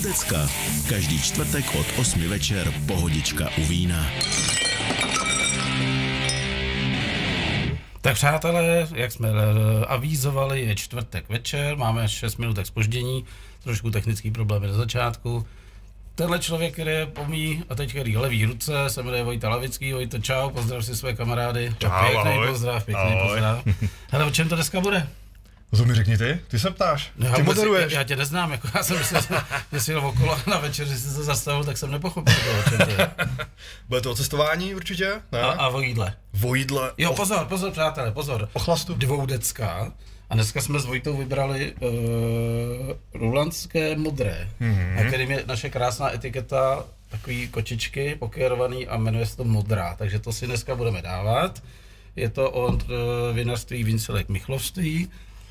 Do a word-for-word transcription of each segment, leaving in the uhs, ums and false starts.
Dvoudecka. Každý čtvrtek od osmi večer Pohodička u vína. Tak přátelé, jak jsme avízovali, je čtvrtek večer, máme šest minutek zpoždění, trošku technický problémy na začátku. Tenhle člověk, který je pomí a teď který levý ruce, se jmenuje Vojta Lavický. Vojto, čau, pozdrav si své kamarády. Čau, pěkný ahoj. pozdrav, pěkný Ahoj. pozdrav. Hele, o čem to dneska bude? To mi řekni ty, ty se ptáš, No, ty já, moderuješ. já tě neznám, jako já jsem myslel, že jsi jel okolo na večer, že jsi se zastavil, tak jsem nepochopil, o čem to je. Bude to o cestování určitě? Ne? A, a o jídle. O jídle. Jo, o, pozor, pozor, přátelé, pozor. o chlastu. Dvoudecká. A dneska jsme s Vojtou vybrali uh, rulandské modré, Mhm. na kterým je naše krásná etiketa, takový kočičky pokérovaný a jmenuje se to Modrá, takže to si dneska budeme dávat. Je to od uh, vinařství Vincelek Michlovství.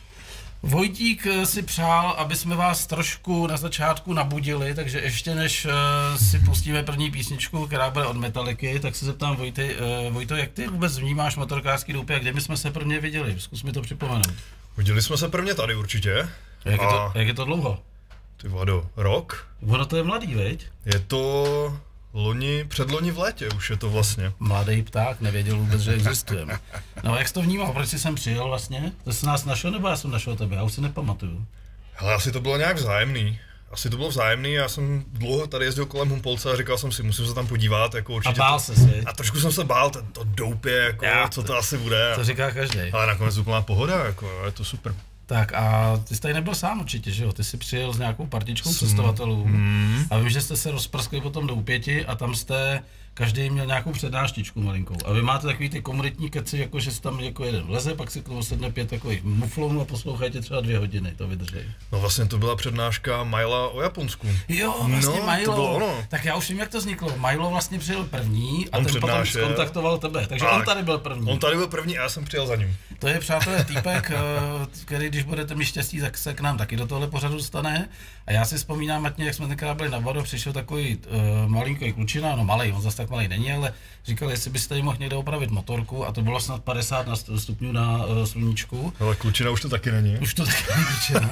Vojtík si přál, aby jsme vás trošku na začátku nabudili, takže ještě než uh, si pustíme první písničku, která bude od Metalliky, tak se zeptám Vojty, uh, Vojto, jak ty vůbec vnímáš motorkářský doupě a kde my jsme se prvně viděli? Zkus mi to připomenout. Viděli jsme se prvně tady určitě. Jak je, A- to, jak je to dlouho? Ty vado, rok? Ono to je mladý, veď? Je to loni, předloni v létě už je to vlastně. Mladý pták, nevěděl vůbec, že existujeme. No jak jsi to vnímal, proč jsi sem přijel vlastně? To jsi nás našel, nebo já jsem našel tebe? Já už si nepamatuju. Hele, asi to bylo nějak vzájemný. Asi to bylo vzájemný, já jsem dlouho tady jezdil kolem Humpolce a říkal jsem si, musím se tam podívat, jako A určitě. bál to... se si. A trošku jsem se bál, to, to doupě, jako, Já, co to- to asi bude. To říká každý. Ale nakonec úplná pohoda, jako, je to super. Tak a ty jsi tady nebyl sám určitě, že jo? Ty jsi přijel s nějakou partičkou cestovatelů Mm. a vím, že jste se rozprskli potom do Úpěti a tam jste každý měl nějakou přednáštičku malinkou. A vy máte takový ty komunitní keci, jako že si tam jako jeden vleze, pak si k tomu sedne pět takových muflonů a poslouchajte třeba dvě hodiny, to vydrží. No vlastně to byla přednáška Mila o Japonsku. Jo, vlastně No, Milo. to bylo ono. Tak já už vím, jak to vzniklo. Milo vlastně přijel první a On ten potom přednášel. skontaktoval tebe, takže Tak. on tady byl první. On tady byl první a já jsem přijel za ním. To je, přátelé, týpek, eh, který, když budete mít štěstí, tak se k nám taky do tohle pořadu dostane. A já si vzpomínám, Matně, jak jsme tenkrát byli na Vado, přišel takový uh, malinký klučina, no malý, on zase tak malý není, ale říkal, jestli byste tady mohl někde opravit motorku, a to bylo snad padesát na st- stupňů na uh, sluníčku. Ale klučina už to taky není. Už to taky není klučina.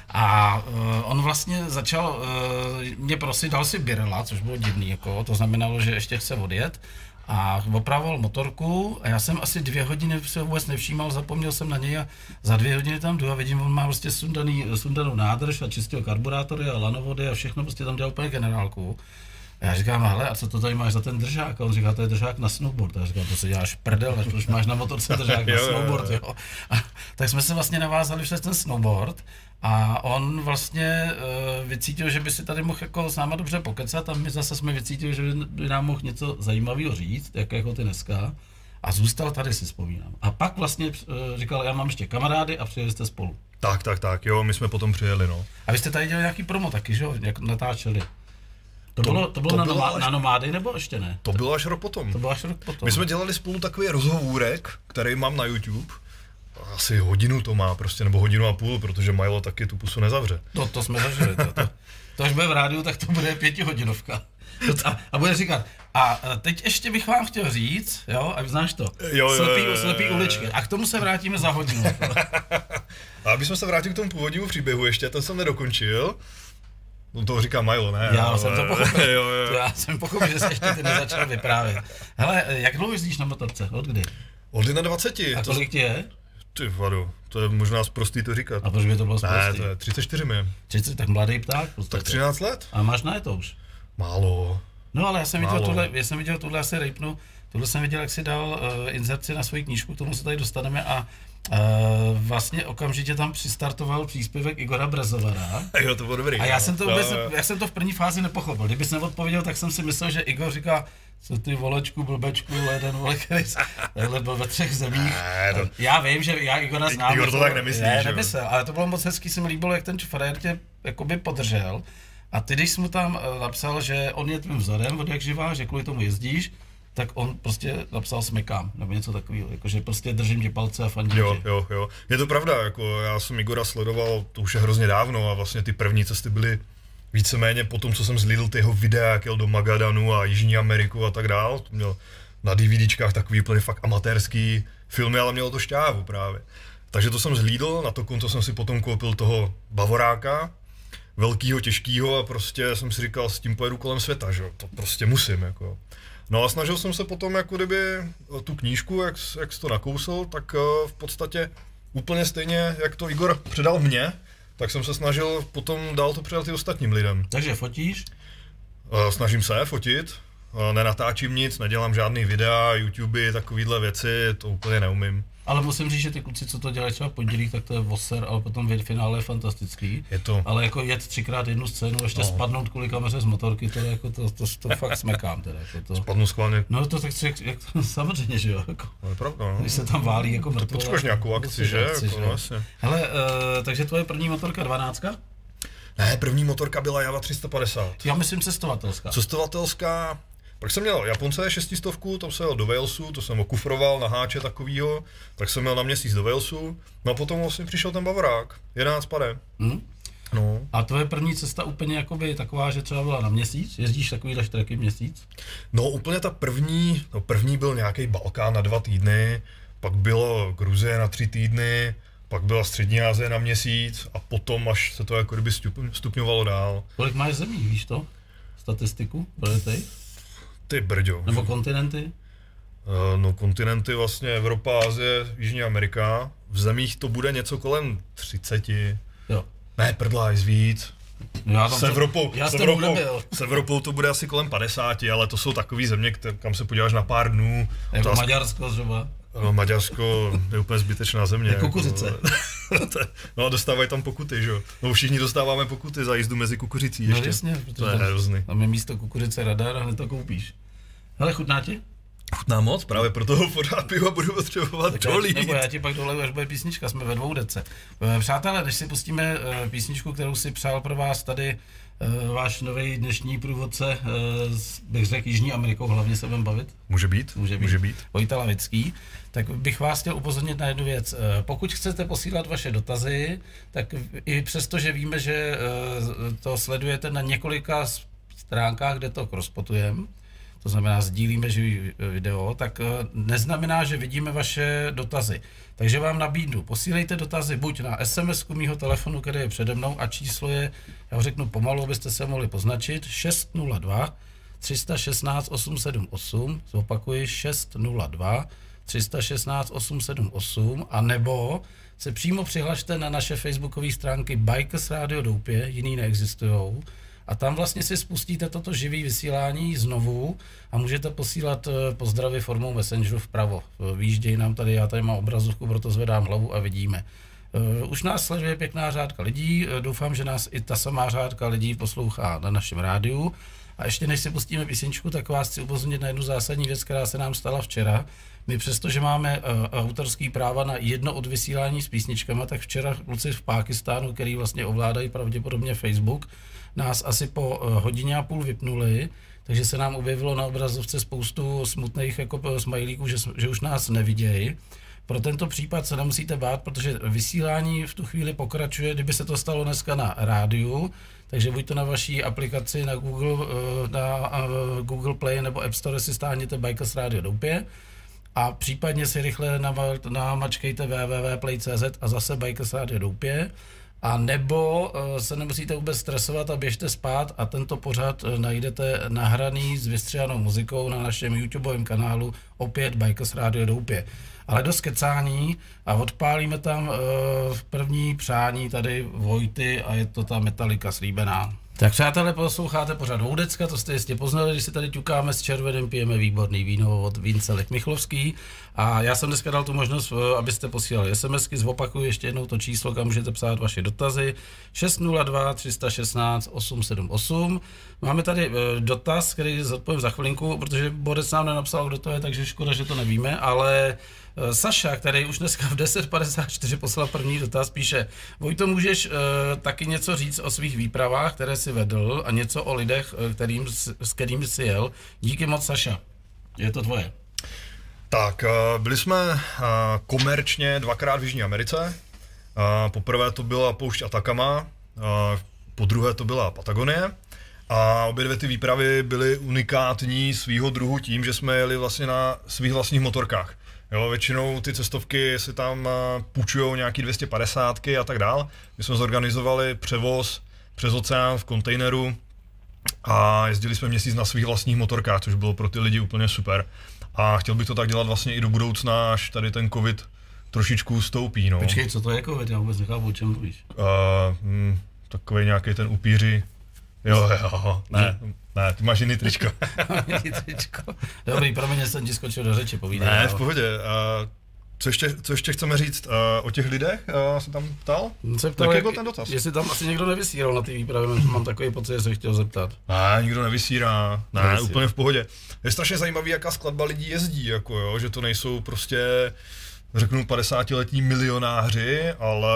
A uh, on vlastně začal uh, mě prosit, dal si birela, což bylo divný, jako, to znamenalo, že ještě chce odjet. A opravoval motorku a já jsem asi dvě hodiny se vůbec nevšímal, zapomněl jsem na něj a za dvě hodiny tam jdu a vidím, on má prostě sundaný, sundanou nádrž a čistil karburátory a lanovody a všechno prostě tam dělal úplně generálku. A já říkám, hele, a co to tady máš za ten držák? A on říká, to je držák na snowboard. A já říkám, to si děláš prdel, než už máš na motorce držák na Jo, jo, jo. snowboard, jo. A tak jsme se vlastně navázali přes ten snowboard a on vlastně uh, vycítil, že by si tady mohl jako s náma dobře pokecat a my zase jsme vycítili, že by nám mohl něco zajímavého říct, jak jako ty dneska. A zůstal tady, si vzpomínám. A pak vlastně uh, říkal, já mám ještě kamarády a přijeli jste spolu. Tak, tak, tak, jo, my jsme potom přijeli, no. A vy jste tady dělali nějaký promo taky, že jo, jak natáčeli. To, To- bylo, to bylo to na, bylo nomá, až- na nomády, nebo ještě ne? To bylo až rok potom. To bylo až rok potom. My jsme dělali spolu takový rozhovůrek, který mám na YouTube. Asi hodinu to má prostě, nebo hodinu a půl, protože Milo taky tu pusu nezavře. To, to jsme zažili, to, to, to až bude v rádiu, tak to bude pětihodinovka. A, a bude říkat, a teď ještě bych vám chtěl říct, jo, a znáš to, Jo, jo, slepý, jo, jo, slepý jo. uličky, a k tomu se vrátíme za hodinu. A abychom se vrátili k tomu původnímu příběhu ještě, ten jsem nedokončil. No to říká Milo, ne? Já ale... jsem to pochopil, jo, jo. to já jsem pochopil, že jsi ještě ty nezačal vyprávět. Hele, jak dlouho jezdíš na motorce, od kdy? Od dvaceti. A to... kolik ti je? Ty vado, to je možná prostý to říkat. A proč by to bylo Ne, sprostý? to je třicet čtyři mi je. třicet, tak mladý pták v Tak podstatě. třináct let? A máš na to už? Málo. No ale já jsem viděl Málo. tohle, já jsem viděl tohle, asi rejpnu, tohle jsem viděl, jak si dal uh, inzerci na svoji knížku, k tomu se tady dostaneme a uh, vlastně okamžitě tam přistartoval příspěvek Igora Brezovara. Jo, to bylo dobrý. A já jsem to vůbec, Jo, jo. já jsem to v první fázi nepochopil. Kdybys neodpověděl, tak jsem si myslel, že Igor říká, co ty volečku, blbečku, jeden vole, který takhle byl ve třech zemích. Ne, to- Já vím, že já Igora znám. Igor to jako- tak nemyslí, Ne, že jo? nemyslel, ale to bylo moc hezký, se mi líbilo, jak ten frajer tě jakoby podržel. A ty, když jsi mu tam eh, napsal, že on je tvým vzorem, od jak živá, že kvůli tomu jezdíš, tak on prostě napsal smekám, nebo něco takového, jakože prostě držím tě palce a fandím Jo, tě. jo, jo. Je to pravda, jako já jsem Igora sledoval, to už je hrozně dávno a vlastně ty první cesty byly víceméně po tom, co jsem zlídl ty jeho videa, jak jel do Magadanu a Jižní Ameriku a tak dál. To měl na DVDčkách takový úplně fakt amatérský filmy, ale mělo to šťávu právě. Takže to jsem zhlídl, na to konto jsem si potom koupil toho Bavoráka. velkýho, těžkýho a prostě jsem si říkal, s tím pojedu kolem světa, že jo, to prostě musím, jako. No a snažil jsem se potom, jako kdyby tu knížku, jak, jak jsi to nakousl, tak uh, v podstatě úplně stejně, jak to Igor předal mně, tak jsem se snažil potom dál to předat i ostatním lidem. Takže fotíš? Uh, snažím se fotit, uh, nenatáčím nic, nedělám žádný videa, YouTube, takovýhle věci, to úplně neumím. Ale musím říct, že ty kluci, co to dělají třeba pondělí, tak to je voser, ale potom v finále je fantastický. Je to. Ale jako jet třikrát jednu scénu, ještě no. spadnout kvůli kameře z motorky, to, jako to, to, to, to fakt smekám teda. Jako to. Spadnu schválně. No to tak jak, jak to, samozřejmě, že jo. Jako, no, je pravda, no. Když se tam válí jako mrtvo. To potřebuješ nějakou akci, že? Akci, jako, že? No, jasně. Hele, uh, takže tvoje první motorka dvanáctka? Ne, první motorka byla Java tři sta padesát. Já myslím cestovatelská. Cestovatelská. Pak jsem měl Japonce šestistovku, tam jsem jel do Walesu, to jsem okufroval na háče takovýho, tak jsem měl na měsíc do Walesu, no a potom vlastně přišel ten Bavorák, jedenáct pade. Hmm? No. A tvoje první cesta úplně jakoby taková, že třeba byla na měsíc? Jezdíš takovýhle štreky měsíc? No úplně ta první, no první byl nějaký Balkán na dva týdny, pak bylo Gruzie na tři týdny, pak byla Střední Asie na měsíc a potom až se to jako kdyby stupňovalo dál. Kolik máš zemí, víš to? Statistiku? Projetej? Ty brďo. Nebo kontinenty? Uh, no kontinenty vlastně Evropa, Asie, Jižní Amerika. V zemích to bude něco kolem třiceti. Jo. Ne, prdla, je víc. Já s Evropou, já s, Evropou, s Evropou to bude asi kolem padesáti, ale to jsou takový země, které, kam se podíváš na pár dnů. Jako Otázka... Maďarsko třeba. No, Maďarsko je úplně zbytečná země. Je kukuřice. Jako, no a dostávají tam pokuty, že jo. No všichni dostáváme pokuty za jízdu mezi kukuřicí ještě. No jasně, to je hrozný. Tam je místo kukuřice radar a hned to koupíš. Hele, chutná ti? Chutná moc, právě proto ho pořád pivo budu potřebovat dolít. Nebo já ti pak doleju, až bude písnička, jsme ve dvou dece. Přátelé, než si pustíme písničku, kterou si přál pro vás tady váš nový dnešní průvodce, bych řekl Jižní Amerikou, hlavně se budeme bavit. Může být, může být. Může být. Vojta Lavický. Tak bych vás chtěl upozornit na jednu věc. Pokud chcete posílat vaše dotazy, tak i přesto, že víme, že to sledujete na několika stránkách, kde to crosspotujeme, to znamená sdílíme živý video, tak neznamená, že vidíme vaše dotazy. Takže vám nabídnu, posílejte dotazy buď na es em esku mýho telefonu, který je přede mnou a číslo je, já ho řeknu pomalu, abyste se mohli poznačit, šest nula dva tři jedna šest osm sedm osm, zopakuji šest nula dva tři jedna šest osm sedm osm, a nebo se přímo přihlašte na naše facebookové stránky Bikers Radio Doupě, jiný neexistujou, a tam vlastně si spustíte toto živý vysílání znovu a můžete posílat pozdravy formou Messengeru vpravo. Výjíždějí nám tady, já tady mám obrazovku, proto zvedám hlavu a vidíme. Už nás sleduje pěkná řádka lidí, doufám, že nás i ta samá řádka lidí poslouchá na našem rádiu. A ještě než si pustíme písničku, tak vás chci upozornit na jednu zásadní věc, která se nám stala včera. My přesto, že máme uh, autorský práva na jedno odvysílání s písničkama, tak včera kluci v Pákistánu, který vlastně ovládají pravděpodobně Facebook, nás asi po uh, hodině a půl vypnuli, takže se nám objevilo na obrazovce spoustu smutných jako smajlíků, že, že už nás nevidějí. Pro tento případ se nemusíte bát, protože vysílání v tu chvíli pokračuje, kdyby se to stalo dneska na rádiu, takže buď to na vaší aplikaci na Google, na Google Play nebo App Store si stáhněte Bikers Radio Doupě a případně si rychle namačkejte w w w tečka play tečka c z a zase Bikers Radio Doupě, a nebo se nemusíte vůbec stresovat a běžte spát a tento pořad najdete nahraný s vystřihanou muzikou na našem YouTubeovém kanálu, opět Bikers Radio Doupě. Ale dost kecání a odpálíme tam uh, první přání tady Vojty a je to ta Metallica slíbená. Tak přátelé, posloucháte pořád Voudecka, to jste jistě poznali, když si tady ťukáme s červeným, pijeme výborný víno od Vínce Lech Michlovský. A já jsem dneska dal tu možnost, abyste posílali SMSky, zopakuju ještě jednou to číslo, kam můžete psát vaše dotazy, šest nula dva tři jedna šest osm sedm osm. Máme tady dotaz, který zodpovím za chvilinku, protože Borec nám nenapsal, kdo to je, takže škoda, že to nevíme, ale Saša, který už dneska v deset padesát čtyři poslal první dotaz, píše: Vojto, můžeš uh, taky něco říct o svých výpravách, které si vedl, a něco o lidech, kterým, s kterými jsi jel? Díky moc, Saša. Je to tvoje. Tak, uh, byli jsme uh, komerčně dvakrát v Jižní Americe. Uh, poprvé to byla poušť Atacama, uh, podruhé to byla Patagonie. A obě dvě ty výpravy byly unikátní svýho druhu tím, že jsme jeli vlastně na svých vlastních motorkách. Jo, většinou ty cestovky si tam půjčujou nějaký dvě stě padesátky a tak dál. My jsme zorganizovali převoz přes oceán v kontejneru a jezdili jsme měsíc na svých vlastních motorkách, což bylo pro ty lidi úplně super. A chtěl bych to tak dělat vlastně i do budoucna, až tady ten covid trošičku stoupí. No. Počkej, co to je covid? Já vůbec nechápu, o čem mluvíš. Uh, hm, takový nějaký ten upíři. Jo, jo, ne, ne, ty máš jiný tričko. Jiný tričko. Dobrý, promiň, jsem ti skočil do řeči, povídej. Ne, v pohodě. Uh, co, ještě, co ještě chceme říct uh, o těch lidech? Uh, jsem tam ptal? Se ptal, Jaký jak, byl ten dotaz? jestli tam asi někdo nevysíral na té výpravě, mám takový pocit, že se chtěl zeptat. Ne, nikdo nevysírá. Ne, Nevysírá. úplně v pohodě. Je strašně zajímavý, jaká skladba lidí jezdí, jako jo, že to nejsou prostě, řeknu, padesátiletí milionáři, ale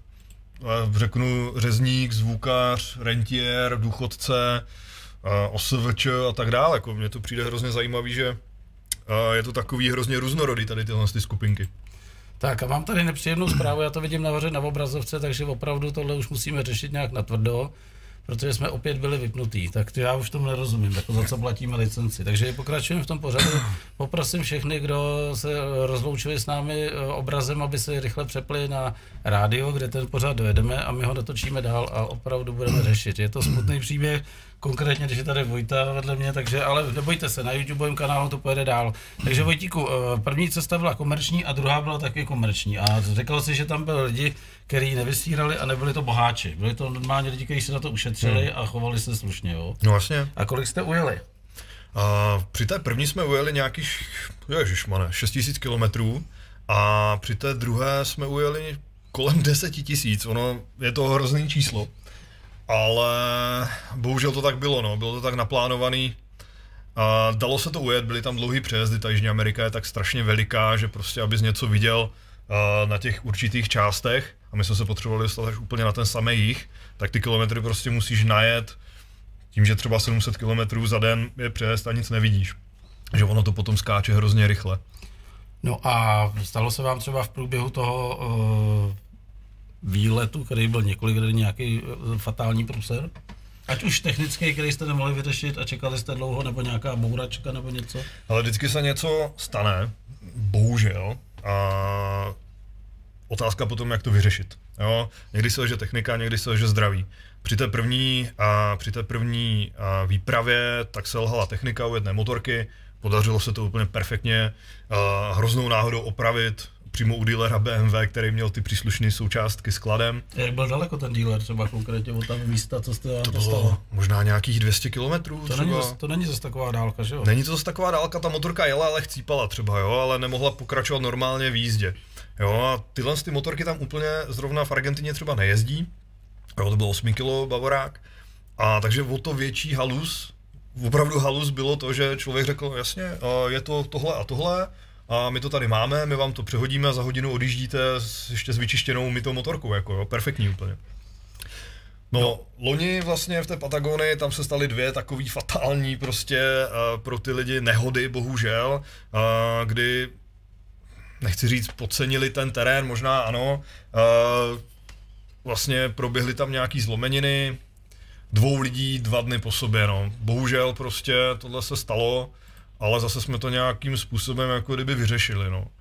řeknu řezník, zvukař, rentiér, důchodce, O S V Č a tak dále. Jako mně to přijde hrozně zajímavý, že je to takový hrozně různorodý tady tyhle ty skupinky. Tak a mám tady nepříjemnou zprávu, já to vidím nahoře na obrazovce, takže opravdu tohle už musíme řešit nějak natvrdo, protože jsme opět byli vypnutí, tak to já už tomu nerozumím, jako za co platíme licenci. Takže pokračujeme v tom pořadu, poprosím všechny, kdo se rozloučili s námi obrazem, aby se rychle přepli na rádio, kde ten pořad dojedeme a my ho dotočíme dál a opravdu budeme řešit. Je to smutný příběh, konkrétně, když je tady Vojta vedle mě, takže, ale nebojte se, na YouTubeovém kanálu to pojede dál. Takže Vojtíku, první cesta byla komerční a druhá byla taky komerční. A řekl si, že tam byli lidi, kteří nevysírali a nebyli to boháči. Byli to normálně lidi, kteří se na to ušetřili hmm. a chovali se slušně, jo? No vlastně. A kolik jste ujeli? A při té první jsme ujeli nějakých, ježišmane, šest tisíc kilometrů a při té druhé jsme ujeli kolem deset tisíc. Ono je to hrozný číslo. Ale bohužel to tak bylo, no. Bylo to tak naplánovaný. A dalo se to ujet, byly tam dlouhý přejezdy, ta Jižní Amerika je tak strašně veliká, že prostě abys něco viděl na těch určitých částech, a my jsme se potřebovali dostat až úplně na ten samý jih, tak ty kilometry prostě musíš najet, tím, že třeba sedm set kilometrů za den je přejezd a nic nevidíš. Že ono to potom skáče hrozně rychle. No a stalo se vám třeba v průběhu toho uh... výletu, který byl několik let nějaký fatální průser? Ať už technický, který jste nemohli vyřešit a čekali jste dlouho, nebo nějaká bouračka, nebo něco? Ale vždycky se něco stane, bohužel, a otázka potom, jak to vyřešit. Jo? Někdy se leže technika, někdy se leže zdraví. Při té první, a při té první a výpravě tak se lhala technika u jedné motorky, podařilo se to úplně perfektně, a hroznou náhodou opravit přímo u dealera B M W, který měl ty příslušné součástky skladem. Jak byl daleko ten dealer třeba konkrétně od tam místa, co jste to bylo možná nějakých dvě stě kilometrů. To, není zas, to není zase taková dálka, že jo? Není to zase taková dálka, ta motorka jela, ale chcípala třeba, jo, ale nemohla pokračovat normálně v jízdě. Jo, a tyhle ty motorky tam úplně zrovna v Argentině třeba nejezdí. Jo, to byl osm kilo bavorák. A takže o to větší halus, opravdu halus bylo to, že člověk řekl, jasně, je to tohle a tohle, a my to tady máme, my vám to přehodíme a za hodinu odjíždíte s, ještě s vyčištěnou mytou motorkou, jako jo, perfektní úplně. No, no, loni vlastně v té Patagonii tam se staly dvě takový fatální prostě uh, pro ty lidi nehody, bohužel, uh, kdy, nechci říct, podcenili ten terén, možná ano, uh, vlastně proběhly tam nějaký zlomeniny, dvou lidí dva dny po sobě, no. Bohužel prostě tohle se stalo, ale zase jsme to nějakým způsobem jako kdyby vyřešili, no.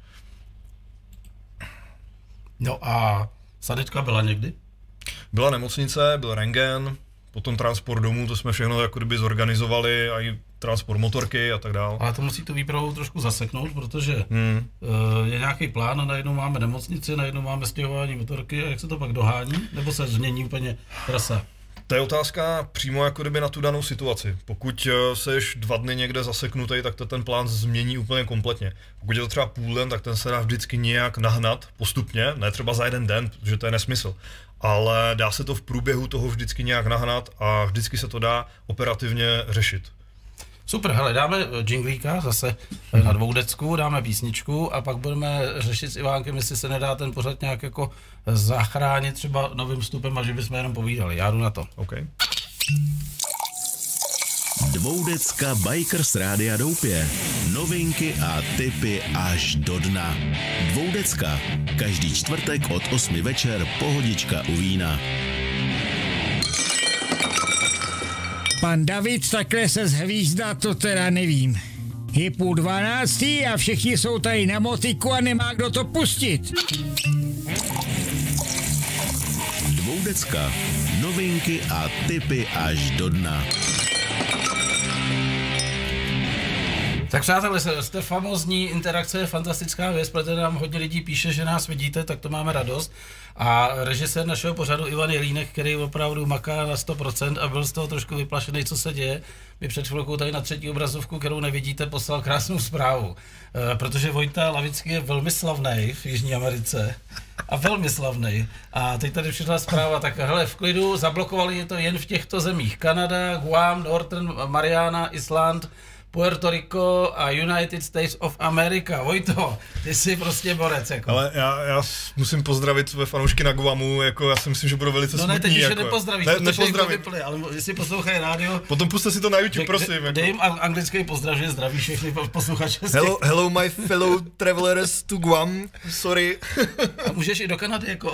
No a sanitka byla někdy? Byla nemocnice, byl rentgen, potom transport domů, to jsme všechno jako kdyby zorganizovali, a i transport motorky a tak dále. Ale to musí tu výpravu trošku zaseknout, protože hmm. je nějaký plán a najednou máme nemocnici, najednou máme stěhování motorky, a jak se to pak dohání? Nebo se změní úplně trasa? To je otázka přímo jako kdyby na tu danou situaci. Pokud seš dva dny někde zaseknutý, tak to ten plán změní úplně kompletně. Pokud je to třeba půl den, tak ten se dá vždycky nějak nahnat postupně, ne třeba za jeden den, protože to je nesmysl. Ale dá se to v průběhu toho vždycky nějak nahnat a vždycky se to dá operativně řešit. Super, hele, dáme džinglíka zase na dvoudecku, dáme písničku a pak budeme řešit s Ivánkem, jestli se nedá ten pořad nějak jako zachránit třeba novým vstupem a že bychom jenom povídali. Já jdu na to. Okay. Dvoudecka Bikers Rádia Doupě. Novinky a tipy až do dna. Dvoudecka. Každý čtvrtek od osmi večer pohodička u vína. Pan David takhle se zhvízdá, to teda nevím. Je půl dvanáctý a všichni jsou tady na motiku a nemá kdo to pustit. Dvoudecka. Novinky Novinky a tipy až do dna. Tak přátelé, jste famózní, interakce je fantastická věc, protože nám hodně lidí píše, že nás vidíte, tak to máme radost. A režisér našeho pořadu Ivan Jelínek, který opravdu maká na sto procent a byl z toho trošku vyplašený, co se děje, mi před chvilkou tady na třetí obrazovku, kterou nevidíte, poslal krásnou zprávu. E, protože Vojta Lavický je velmi slavný v Jižní Americe. A velmi slavný. A teď tady přišla zpráva, tak hele, v klidu, zablokovali je to jen v těchto zemích. Kanada, Guam, Northern Mariana, Island, Puerto Rico a United States of America. Vojto, ty jsi prostě borec, jako. Ale já, já musím pozdravit své fanoušky na Guamu, jako já si myslím, že budou velice no smutní. No ne, teď už jako. je nepozdravíš, ne, protože jim to nepozdravím. vypli, ale jestli poslouchají rádio... Potom puste si to na YouTube, prosím. Dej, jako. dej jim anglický pozdrav, že zdraví všechny posluchače. Hello, hello my fellow travelers to Guam, sorry. A můžeš i do Kanady, jako...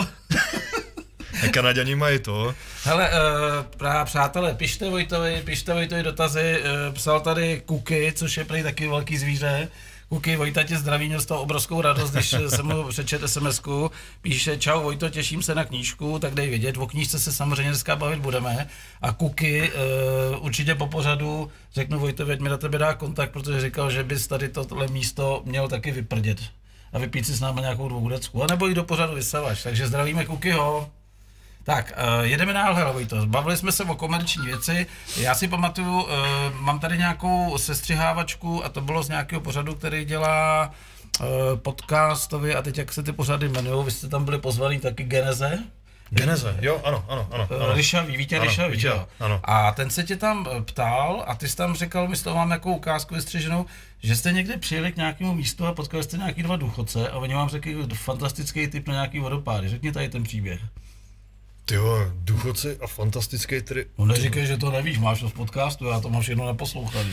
A Kanaďani mají to. Hele, uh, přátelé, pište Vojtovi, pište Vojtovi dotazy, uh, psal tady Kuky, což je prý taky velký zvíře. Kuky, Vojta tě zdraví, měl z toho obrovskou radost, když jsem mu přečet SMSku. Píše, čau Vojto, těším se na knížku, tak dej vědět, o knížce se samozřejmě dneska bavit budeme. A Kuky, uh, určitě po pořadu řeknu Vojtovi, ať mi na tebe dá kontakt, protože říkal, že bys tady tohle místo měl taky vyprdět a vypít si s námi nějakou dvoudecku, anebo i do pořadu vysavač, takže zdravíme Kukyho. Tak, uh, jedeme dál, hele Vojto, bavili jsme se o komerční věci, já si pamatuju, uh, mám tady nějakou sestřihávačku a to bylo z nějakého pořadu, který dělá uh, podcastově a teď jak se ty pořady jmenují, vy jste tam byli pozvaný taky Geneze? Geneze, jo, ano, ano, ano. ano. Ryšavý, Vítě Ryšavý, jo. Ano. A ten se tě tam ptal a ty jsi tam říkal, my z toho máme jako ukázku vystřiženou, že jste někde přijeli k nějakému místu a potkali jste nějaký dva důchodce a oni vám řekli fantastický tip na nějaký vodopády. Řekni tady ten příběh. Tyjo, důchodci a fantastický tri... No neříkej, že to nevíš, máš to z podcastu, já to mám všechno naposlouchaný.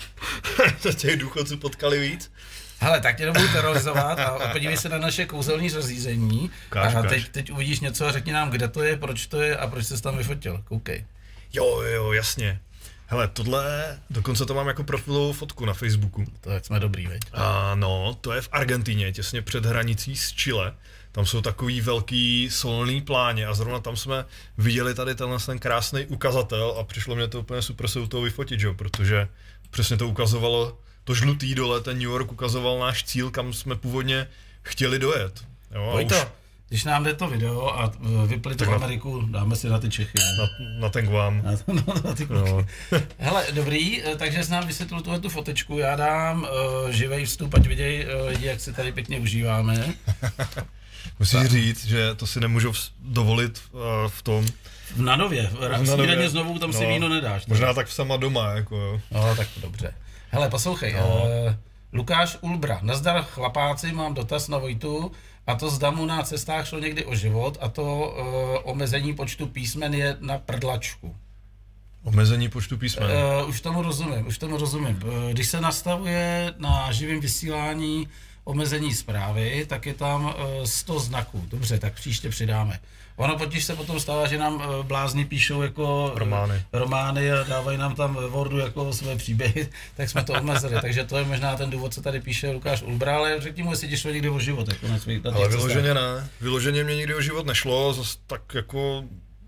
Těch důchodců potkali víc. Hele, tak tě nebudu terorizovat a podívej se na naše kouzelní zařízení. Ukáž, a ukáž. teď, teď uvidíš něco a řekni nám, kde to je, proč to je a proč jsi tam vyfotil. Koukej. Jo, jo, jasně. Hele, tohle, dokonce to mám jako profilovou fotku na Facebooku. To jak jsme dobrý, veď. A no, to je v Argentině, těsně před hranicí s Chile. Tam jsou takový velký solný pláně a zrovna tam jsme viděli tady tenhle ten krásný ukazatel a přišlo mě to úplně super se u toho vyfotit, jo, protože přesně to ukazovalo, to žlutý dole, ten New York ukazoval náš cíl, kam jsme původně chtěli dojet. Jo, Pojď to, už když nám jde to video a vypli to v Ameriku, dáme si na ty Čechy. Ne? na, na ten Guam. Na, no, na ty kluky. No. Hele, dobrý, takže jsi nám vysvětlil tuhle tu fotečku, já dám uh, živej vstup, ať viděj uh, lidi, jak si tady pěkně užíváme. Musíš tak říct, že to si nemůžu dovolit uh, v tom. V Nadově, v snídaně znovu tam no, si víno nedáš. Tak. Možná tak sama doma, jako jo. No, tak dobře. Hele, poslouchej, no. uh, Lukáš Ulbra, nazdar chlapáci, mám dotaz na Vojtu, a to zda mu na cestách šlo někdy o život, a to uh, omezení počtu písmen je na prdlačku. Omezení počtu písmen. Uh, už tomu rozumím, už tomu rozumím. Uh, když se nastavuje na živém vysílání omezení zprávy, tak je tam uh, sto znaků. Dobře, tak příště přidáme. Ono potíž se potom stává, že nám uh, blázni píšou jako romány. Uh, romány a dávají nám tam ve Wordu jako své příběhy, tak jsme to omezili. Takže to je možná ten důvod, co tady píše Lukáš Ulbra, ale řekni mu, jestli ti šlo někdy o život. Jako na svých, na ale vyloženě ne. Vyloženě mě nikdy o život nešlo, zase tak jako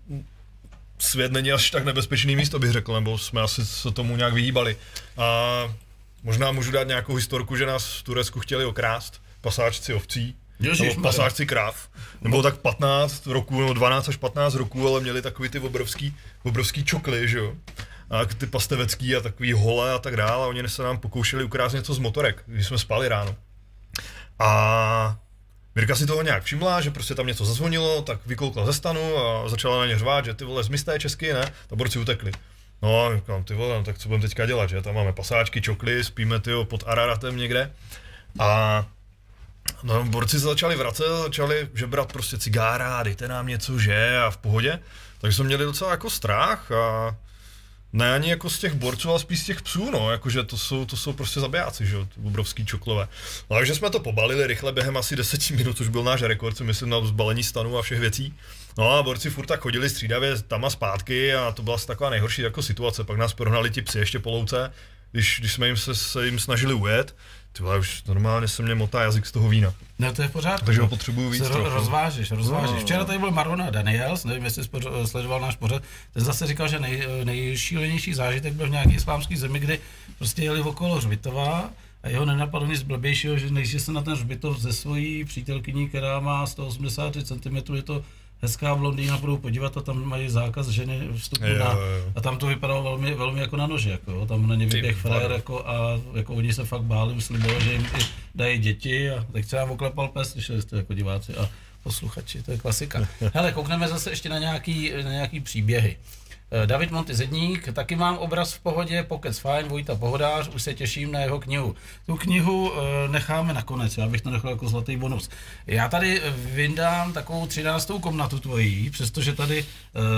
svět není až tak nebezpečný místo, bych řekl, nebo jsme asi se tomu nějak vyhýbali. A možná můžu dát nějakou historku, že nás v Turecku chtěli okrást pasáčci ovcí, nebo pasáčci kráv. Nebo tak patnáct roků, nebo dvanáct až patnáct roků, ale měli takový ty obrovský, obrovský čokly, že jo. A ty pastevecký a takový hole a tak dále. A oni se nám pokoušeli ukrást něco z motorek, když jsme spali ráno. A Mirka si toho nějak všimla, že prostě tam něco zazvonilo, tak vykoukla ze stanu a začala na ně řvát, že ty vole, zmizté česky, ne? Ta borci utekli. No a říkám, ty vole, no, tak co budeme teďka dělat, že? Tam máme pasáčky, čokly, spíme tyjo, pod Araratem někde. A no, borci se začali vracet, začali žebrat prostě cigára, dejte nám něco, že? A v pohodě. Takže jsme měli docela jako strach a ne ani jako z těch borců, ale spíš z těch psů, no, jakože to jsou, to jsou prostě zabijáci, že jo, obrovský čoklové. No, takže jsme to pobalili rychle během asi deseti minut, což byl náš rekord, co myslím, na zbalení stanu a všech věcí. No a borci furt tak chodili střídavě tam a zpátky a to byla taková nejhorší jako situace, pak nás prohnali ti psi ještě po louce, když, když jsme jim se, se jim snažili ujet, ty vole, už normálně se mě motá jazyk z toho vína. No to je v pořádku. Takže ho potřebuju víc se trochu. Rozvážeš, rozvážeš. No. Včera tady byl Marona Daniels, nevím, jestli jsi sledoval náš pořad, ten zase říkal, že nej, nejšílenější zážitek byl v nějaké islámské zemi, kdy prostě jeli okolo hřbitova a jeho nenapadlo nic blbějšího, že než se na ten hřbitov ze svojí přítelkyní, která má sto osmdesát tři centimetrů, je to hezká blondýna, budou podívat a tam mají zákaz ženy vstupu jo, na, jo. a tam to vypadalo velmi, velmi jako na noži, jako, tam na ně vyběh frajer jako, a jako oni se fakt báli, slibovali, že jim i dají děti a tak třeba oklepal pes, slyšeli jste jako diváci a posluchači, to je klasika. Hele, koukneme zase ještě na nějaký, na nějaký příběhy. David Montizedník, taky mám obraz v pohodě, pokec fajn, Vojta Pohodář, už se těším na jeho knihu. Tu knihu e, necháme nakonec, já bych to nechal jako zlatý bonus. Já tady vyndám takovou třináctou komnatu tvojí, přestože tady e,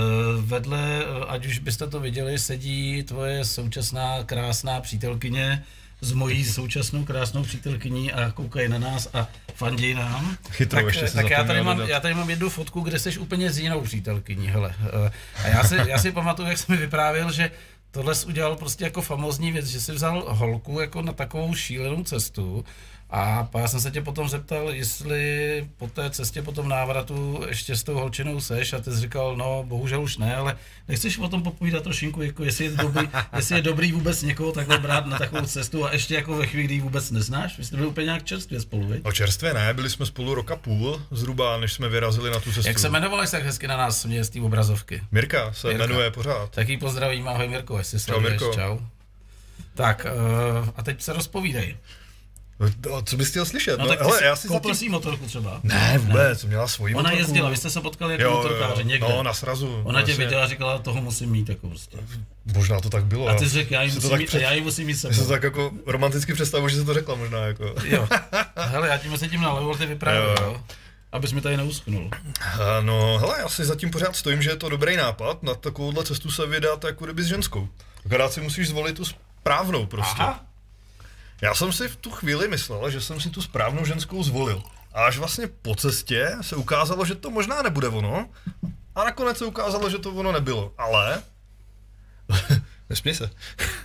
vedle, ať už byste to viděli, sedí tvoje současná krásná přítelkyně s mojí současnou krásnou přítelkyní a koukají na nás a fandí nám. Chytrou, tak ještě tak já, tady mám, já tady mám jednu fotku, kde jsi úplně s jinou přítelkyní, hele. A já si, já si pamatuju, jak jsem mi vyprávěl, že tohle jsi udělal prostě jako famózní věc, že jsi vzal holku jako na takovou šílenou cestu a já jsem se tě potom zeptal, jestli po té cestě, po tom návratu ještě s tou holčinou seš a ty jsi říkal, no bohužel už ne, ale nechceš o tom popovídat trošinku, jako jestli je dobrý, jestli je dobrý vůbec někoho takhle brát na takovou cestu a ještě jako ve chvíli, kdy ji vůbec neznáš, vy jste byli úplně nějak čerstvě spolu, viď? No čerstvě ne, byli jsme spolu roka půl zhruba, než jsme vyrazili na tu cestu. Jak se jmenovali se tak hezky na nás směje z té obrazovky? Mirka se Mirka. jmenuje pořád. Tak jí pozdravím, ahoj Mirko, jestli Čau, sleduješ, Mirko. čau. Tak uh, a teď se rozpovídej. No, co bys chtěl slyšet? No, No, tak ty hele, jsi já si koupil zatím... si motorku třeba? Ne, vůbec, měla svoji Ona motorku. jezdila, vy jste se potkali jako Jo, motorkáři jo, někde. no, na srazu. Ona tě vlastně. viděla a říkala, toho musím mít jako prostě. Možná to tak bylo. A ty jsi řekl, já ji si to musím tak mít, před- a já ji musím mít Já si sebou. to tak jako romanticky představuji, že jsi to řekla možná jako. Jo. Hele, já tím se tím nalevo, ty vyprávěl, Jo, jo. jo. Abys mi tady neusknul. A no, hele, já si zatím pořád stojím, že je to dobrý nápad na takovouhle cestu se vydat jako kdyby s ženskou. Akorát si musíš zvolit tu správnou prostě. Aha. Já jsem si v tu chvíli myslel, že jsem si tu správnou ženskou zvolil. A až vlastně po cestě se ukázalo, že to možná nebude ono. A nakonec se ukázalo, že to ono nebylo. Ale... Nesměj se.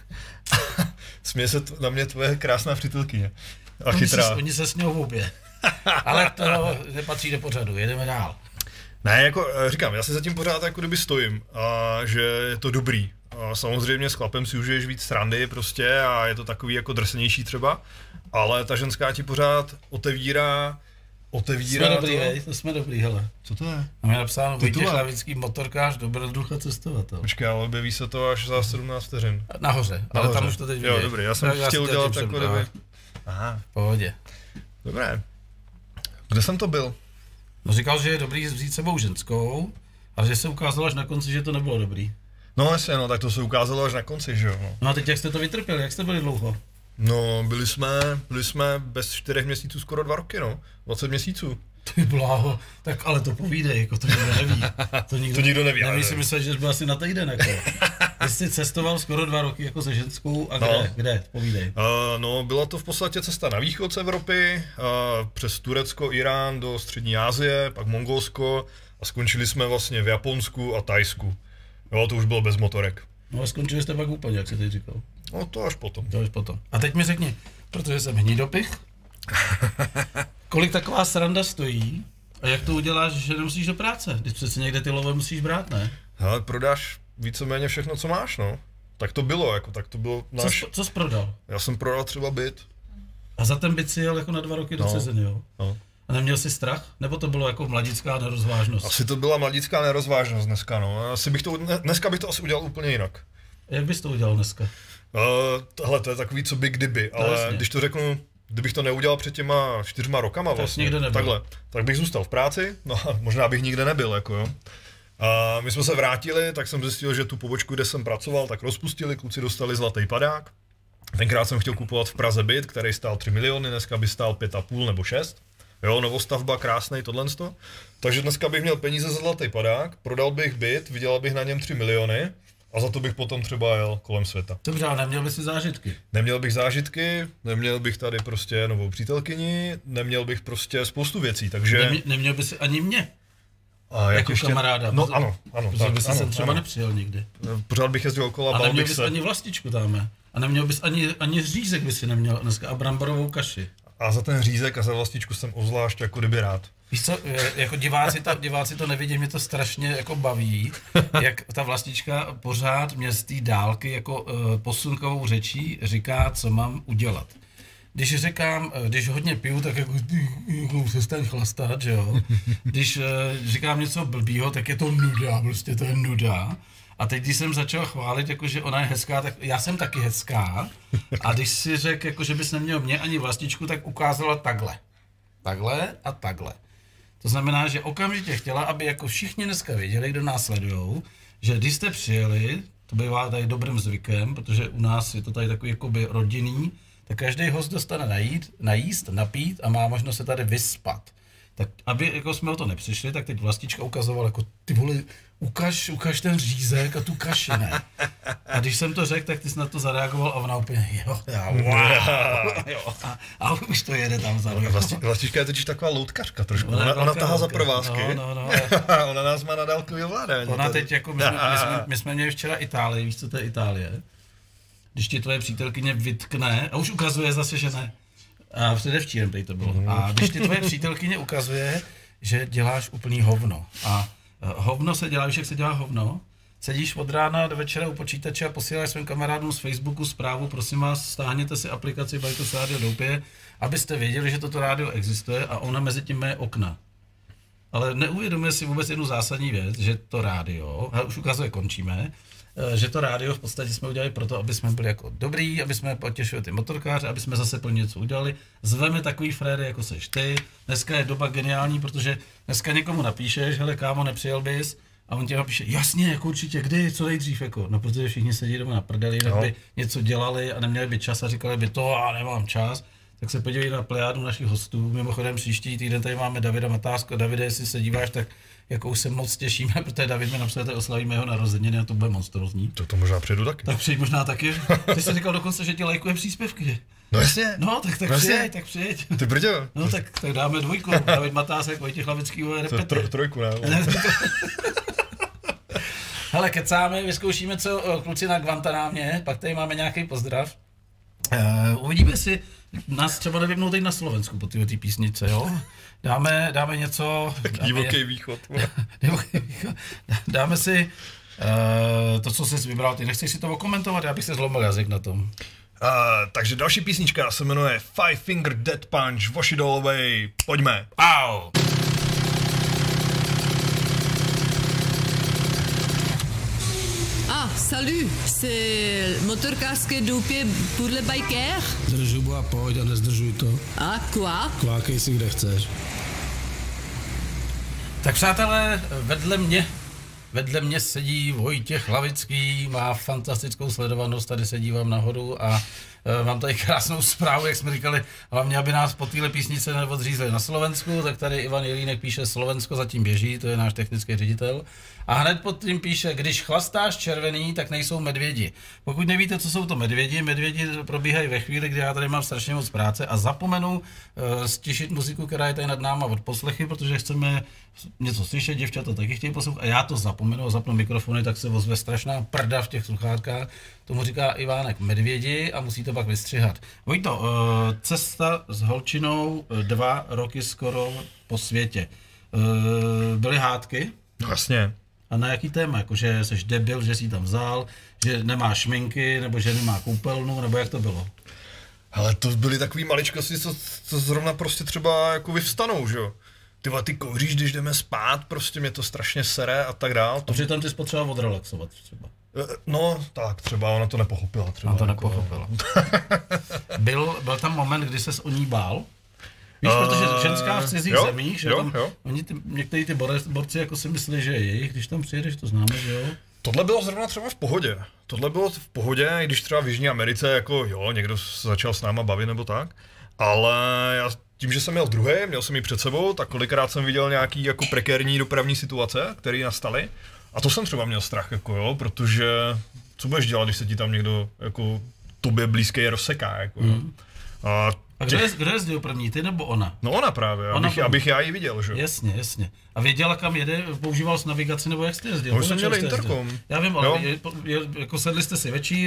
Směje se t- na mě tvoje krásná přítelkyně. A Oni chytrá. se, oni se smějou v obě. Ale to nepatří do pořadu, jedeme dál. Ne, jako eh, říkám, já si zatím pořád jako kdyby stojím a že je to dobrý. A samozřejmě s chlapem si užiješ víc srandy prostě a je to takový jako drsnější třeba, ale ta ženská ti pořád otevírá, otevírá Jsme dobrý, to. hej, to jsme dobrý, hele. Co to je? Mám je napsáno Vojtěch Titulák. Lavický, motorkář, dobrodruh a cestovatel. Počkej, ale objeví se to až za sedmnáct vteřin. Nahoře, ale Nahoře. tam už to teď Jo, vidět. dobrý, já jsem Tak chtěl si to udělat tím jako jsem- kdyby... no, Aha, v pohodě. dobré. Kde jsem to byl? No říkal, že je dobrý vzít sebou ženskou, ale že se ukázalo až na konci, že to nebylo dobrý. No jasně, no, tak to se ukázalo až na konci, že jo. No. No a teď jak jste to vytrpěli, jak jste byli dlouho? No, byli jsme, byli jsme bez čtyřech měsíců skoro dva roky, no. dvacet měsíců. Ty bláho, tak ale to povídej, jako to nikdo neví. To nikdo, To nikdo neví, ale Nevím si nevím. myslel, že jsi byl asi na týden, jako. Ty jsi cestoval skoro dva roky jako se ženskou a kde, No. kde, povídej. Uh, no, byla to v podstatě cesta na východ z Evropy, uh, přes Turecko, Irán do střední Asie, pak Mongolsko a skončili jsme vlastně v Japonsku a Thajsku. Jo, to už bylo bez motorek. No a skončili jste pak úplně, jak jsi teď říkal. No to až potom. To už potom. A teď mi řekni, protože jsem hnidopich, kolik taková sranda stojí a jak to uděláš, že nemusíš do práce? Když přece někde ty love musíš brát, ne? Hele, prodáš víceméně všechno, co máš, no. Tak to bylo, jako, tak to bylo Co, náš... jsi, co jsi prodal? Já jsem prodal třeba byt. A za ten byt si jel jako na dva roky do No. ciziny, jo? No. A neměl jsi strach? Nebo to bylo jako mladická nerozvážnost? Asi to byla mladická nerozvážnost dneska, no. Asi bych to, dneska bych to asi udělal úplně jinak. Jak bys to udělal dneska? Uh, tohle to je takový, co by kdyby, ale jasně. když to řeknu, kdybych to neudělal před těma čtyřma rokama vlastně, nikde nebyl. takhle, tak bych zůstal v práci, no a možná bych nikde nebyl, jako jo. A my jsme se vrátili, tak jsem zjistil, že tu pobočku, kde jsem pracoval, tak rozpustili, kluci dostali zlatý padák. Tenkrát jsem chtěl kupovat v Praze byt, který stál tři miliony, dneska by stál pět a půl nebo šest. Jo, novostavba, krásnej, tohleto. Takže dneska bych měl peníze za zlatý padák, prodal bych byt, vydělal bych na něm tři miliony a za to bych potom třeba jel kolem světa. Dobře, ale neměl bys si zážitky. Neměl bych zážitky, neměl bych tady prostě novou přítelkyni, neměl bych prostě spoustu věcí, takže... Nemě, neměl bys si ani mě, A jako kamaráda. No protože- ano, ano, Protože tak, bys ano, sem třeba ano. nepřijel nikdy. Pořád bych jezdil okolo a A bál neměl bych bys se. ani vlastičku tam. A neměl bys ani, ani řízek by si neměl dneska a bramborovou kaši. A za ten řízek a za vlastičku jsem obzvlášť jako kdyby rád. Víš co, jako diváci to, diváci to nevidí, mě to strašně jako baví, jak ta vlastička pořád mě z té dálky jako uh, posunkovou řečí říká, co mám udělat. Když říkám, když hodně piju, tak jako, jako přestaň chlastat, že jo. Když uh, říkám něco blbýho, tak je to nuda, prostě to je nuda. A teď, když jsem začal chválit, jako, že ona je hezká, tak já jsem taky hezká. A když si řekl, jako, že bys neměl mě ani vlastičku, tak ukázala takhle. Takhle a takhle. To znamená, že okamžitě chtěla, aby jako všichni dneska věděli, kdo nás sledujou, že když jste přijeli, to bývá tady dobrým zvykem, protože u nás je to tady takový jakoby rodinný, tak každý host dostane najít, najíst, napít a má možnost se tady vyspat. Tak aby jako jsme o to nepřišli, tak teď vlastička ukazovala jako ty vole, ukaž, ukaž ten řízek a tu kaši, ne? A když jsem to řekl, tak ty jsi na to zareagoval a ona úplně, jo, já, wow, jo. A, a už to jede tam za mnou. Vlasti, vlastička je totiž taková loutkařka trošku, ona, ona tahá za provázky, no, no, no. Ona nás má na dálkový ovládání. Ona teď jako, my jsme, my, jsme, my jsme měli včera Itálii, víš, co to je Itálie? Když ti tvoje přítelkyně vytkne, a už ukazuje zase, že ne. A předevčírem tady to bylo. A když ti tvoje přítelkyně ukazuje, že děláš úplný hovno. A hovno se dělá, víš, jak se dělá hovno? Sedíš od rána do večera u počítače a posíláš svým kamarádům z Facebooku zprávu, prosím vás, stáhněte si aplikaci Bajkers Rádio Doupě, abyste věděli, že toto rádio existuje a ona mezi tím je okna. Ale neuvědomuje si vůbec jednu zásadní věc, že to rádio, a už ukazuje, končíme, že to rádio v podstatě jsme udělali proto, aby jsme byli jako dobrý, aby jsme potěšili ty motorkáře, aby jsme zase pro něco udělali. Zveme takový fréry, jako seš ty. Dneska je doba geniální, protože dneska někomu napíšeš, hele kámo, nepřijel bys, a on tě napíše, jasně, jako určitě, kdy, co nejdřív, jako, no protože všichni sedí doma na prdeli, tak by něco dělali a neměli by čas a říkali by to a nemám čas. Tak se podívej na plejádu našich hostů. Mimochodem příští týden tady máme Davida Matázka. Davide, jestli se díváš, tak jako už se moc těšíme, protože David mi napsal, že oslavíme jeho narozeniny a to bude monstrózní. To, to možná přijdu taky. Tak přijď možná taky. Ty jsi říkal dokonce, že ti lajkuje příspěvky. No jasně. No, tak, tak přijď, tak přijď. Ty brďo. No tak, tak dáme dvojku. David Matásek, Vojtěch Lavický, repete. Tro, trojku, ne? Hele, kecáme, vyzkoušíme, co kluci na Guantanámě, pak tady máme nějaký pozdrav. Uh, uvidíme si, nás třeba nevymnou teď na Slovensku po této písnice, jo? Dáme, dáme něco... Divoký východ. Divoký východ. Dáme si uh, to, co jsi vybral, ty nechceš si to okomentovat, já bych se zlomil jazyk na tom. Uh, takže další písnička se jmenuje Five Finger Death Punch, Wash It All Away, pojďme. Au! Salut, c'est motorkářské doupě pour le biker? Drž hubu a pojď a nezdržuj to. A quoi? Kvákej si kde chceš. Tak přátelé, vedle mě, vedle mě sedí Vojtěch Lavický, má fantastickou sledovanost, tady se dívám nahoru a e, mám tady krásnou zprávu, jak jsme říkali, hlavně aby nás po téhle písnice neodřízli na Slovensku, tak tady Ivan Jelínek píše, Slovensko zatím běží, to je náš technický ředitel. A hned pod tím píše, když chlastáš červený, tak nejsou medvědi. Pokud nevíte, co jsou to medvědi, medvědi probíhají ve chvíli, kdy já tady mám strašně moc práce a zapomenu uh, stišit muziku, která je tady nad náma od poslechy, protože chceme něco slyšet, děvčata taky chtějí poslouchat a já to zapomenu a zapnu mikrofony, tak se ozve strašná prda v těch sluchátkách. Tomu říká Ivánek medvědi a musí to pak vystřihat. Vojto, uh, cesta s holčinou dva roky skoro po světě. Uh, byly hádky? No jasně. A na jaký téma? Jako, že jsi debil, že jsi ji tam vzal, že nemá šminky, nebo že nemá koupelnu, nebo jak to bylo? Ale to byly takový maličkosti, co, co zrovna prostě třeba jako vyvstanou, že jo? Ty ty kouříš, když jdeme spát, prostě mě to strašně sere a tak dál. To... A přitom ty jsi potřeboval odrelaxovat třeba. No, tak třeba ona to nepochopila. Třeba ona to jako... nepochopila. byl, byl tam moment, kdy ses o ní bál? Víš, uh, protože ženská v cizích jo, zemích, že jo, tam, jo. Oni ty, některý ty borci jako si myslí, že je jejich, když tam přijedeš, to známe, že jo? Tohle bylo zrovna třeba v pohodě. Tohle bylo v pohodě, i když třeba v Jižní Americe, jako jo, někdo začal s náma bavit nebo tak, ale já tím, že jsem měl druhý, měl jsem ji před sebou, tak kolikrát jsem viděl nějaký jako prekérní dopravní situace, které nastaly, a to jsem třeba měl strach, jako jo, protože co budeš dělat, když se ti tam někdo jako tobě blízký rozseká, jako jo. Mm. A A kdo, je, kdo jezdil první, ty nebo ona? No ona právě, ona abych, abych já ji viděl, že? Jasně, jasně. A věděla, kam jede, používal jsi navigaci, nebo jak jste jezdil? No jsme měli interkom. Já vím, ale je, je, jako sedli jste si večír,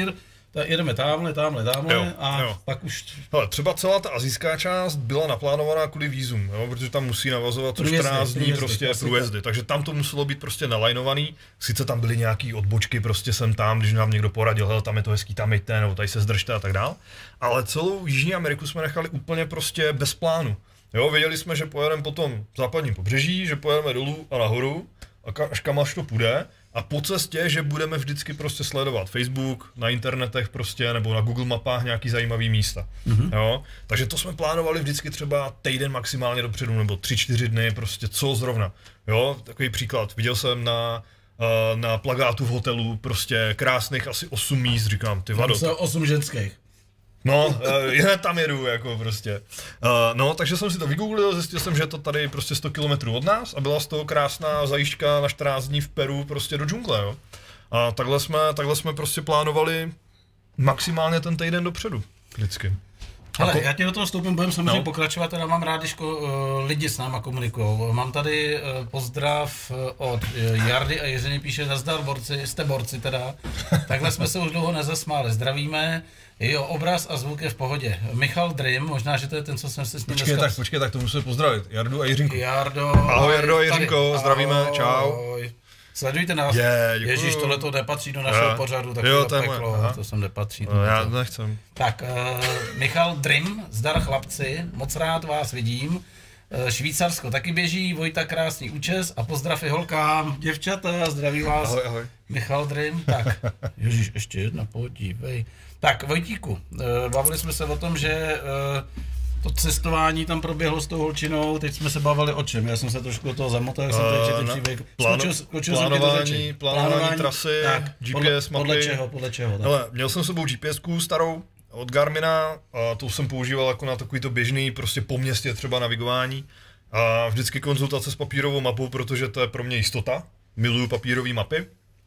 tak jedeme tamhle, tamhle, tamhle Jo, a jo. pak už... Hele, třeba celá ta asijská část byla naplánovaná kvůli vízum, jo, protože tam musí navazovat co Průjezdy, čtrnáct dní průjezdy, prostě klasika. průjezdy, takže tam to muselo být prostě nalajnovaný, sice tam byly nějaký odbočky prostě sem tam, když nám někdo poradil, hele, tam je to hezký, tam jeďte, nebo tady se zdržte a tak dál, ale celou Jižní Ameriku jsme nechali úplně prostě bez plánu. Jo, věděli jsme, že pojedeme po tom západním pobřeží, že pojedeme dolů a nahoru a ka- až kam až to půjde a po cestě, že budeme vždycky prostě sledovat Facebook, na internetech prostě nebo na Google mapách nějaký zajímavý místa. Mm-hmm. Jo, takže to jsme plánovali vždycky třeba týden maximálně dopředu nebo tři, čtyři dny prostě co zrovna. Jo, takový příklad, viděl jsem na na plakátu v hotelu prostě krásných asi osm míst, říkám, ty vado. Tam se osm ženských. No, já tam jedu, jako prostě. Uh, no, takže jsem si to vygooglil, zjistil jsem, že je to tady prostě sto kilometrů od nás a byla z toho krásná zajížďka na čtrnáct dní v Peru prostě do džungle, jo. A takhle jsme, takhle jsme prostě plánovali maximálně ten týden dopředu, vždycky. Ale Ako... já ti do toho vstoupím, budeme samozřejmě No. pokračovat, teda mám rád, když ko, uh, lidi s náma komunikují. Mám tady uh, pozdrav uh, od uh, Jardy a Jiřiny, píše nazdar borci, jste borci teda. Takhle jsme se už dlouho nezasmáli, zdravíme. Jo, obraz a zvuk je v pohodě. Michal Dream, možná, že to je ten, co jsem se s ním Počkej, dneska... tak, počkej, tak to musím pozdravit. Jardu a Jiřinku. Jardo, Ahoj, Jardo a tady. Jiřinko, zdravíme, Ahoj. čau. Sledujte nás. Je, děkuju. Ježíš, tohle to nepatří do našeho Jo. pořadu, tak Jo, to to je moje, peklo, aha. to sem nepatří. No, já tohleto. nechcem. Tak, uh, Michal Dream, zdar chlapci, moc rád vás vidím. Uh, Švýcarsko taky běží, Vojta krásný účes a pozdrav i holkám, děvčata, zdraví vás. Ahoj, ahoj. Michal Dream, tak, ježíš, ještě jedna, podívej. Tak, Vojtíku, uh, bavili jsme se o tom, že uh, to cestování tam proběhlo s tou holčinou, teď jsme se bavili o čem, já jsem se trošku do toho zamotal, jak jsem tady četl na- příběh. pláno- Skočil- skočil jsem ti do plánování, řeči. plánování trasy, tak, G P S podle, mapy. podle čeho, podle čeho, tak. Hele, měl jsem s sebou GPSku starou od Garmina a tu jsem používal jako na takový to běžný, prostě po městě třeba navigování. A vždycky konzultace s papírovou mapou, protože to je pro mě jistota. Miluju papírové mapy.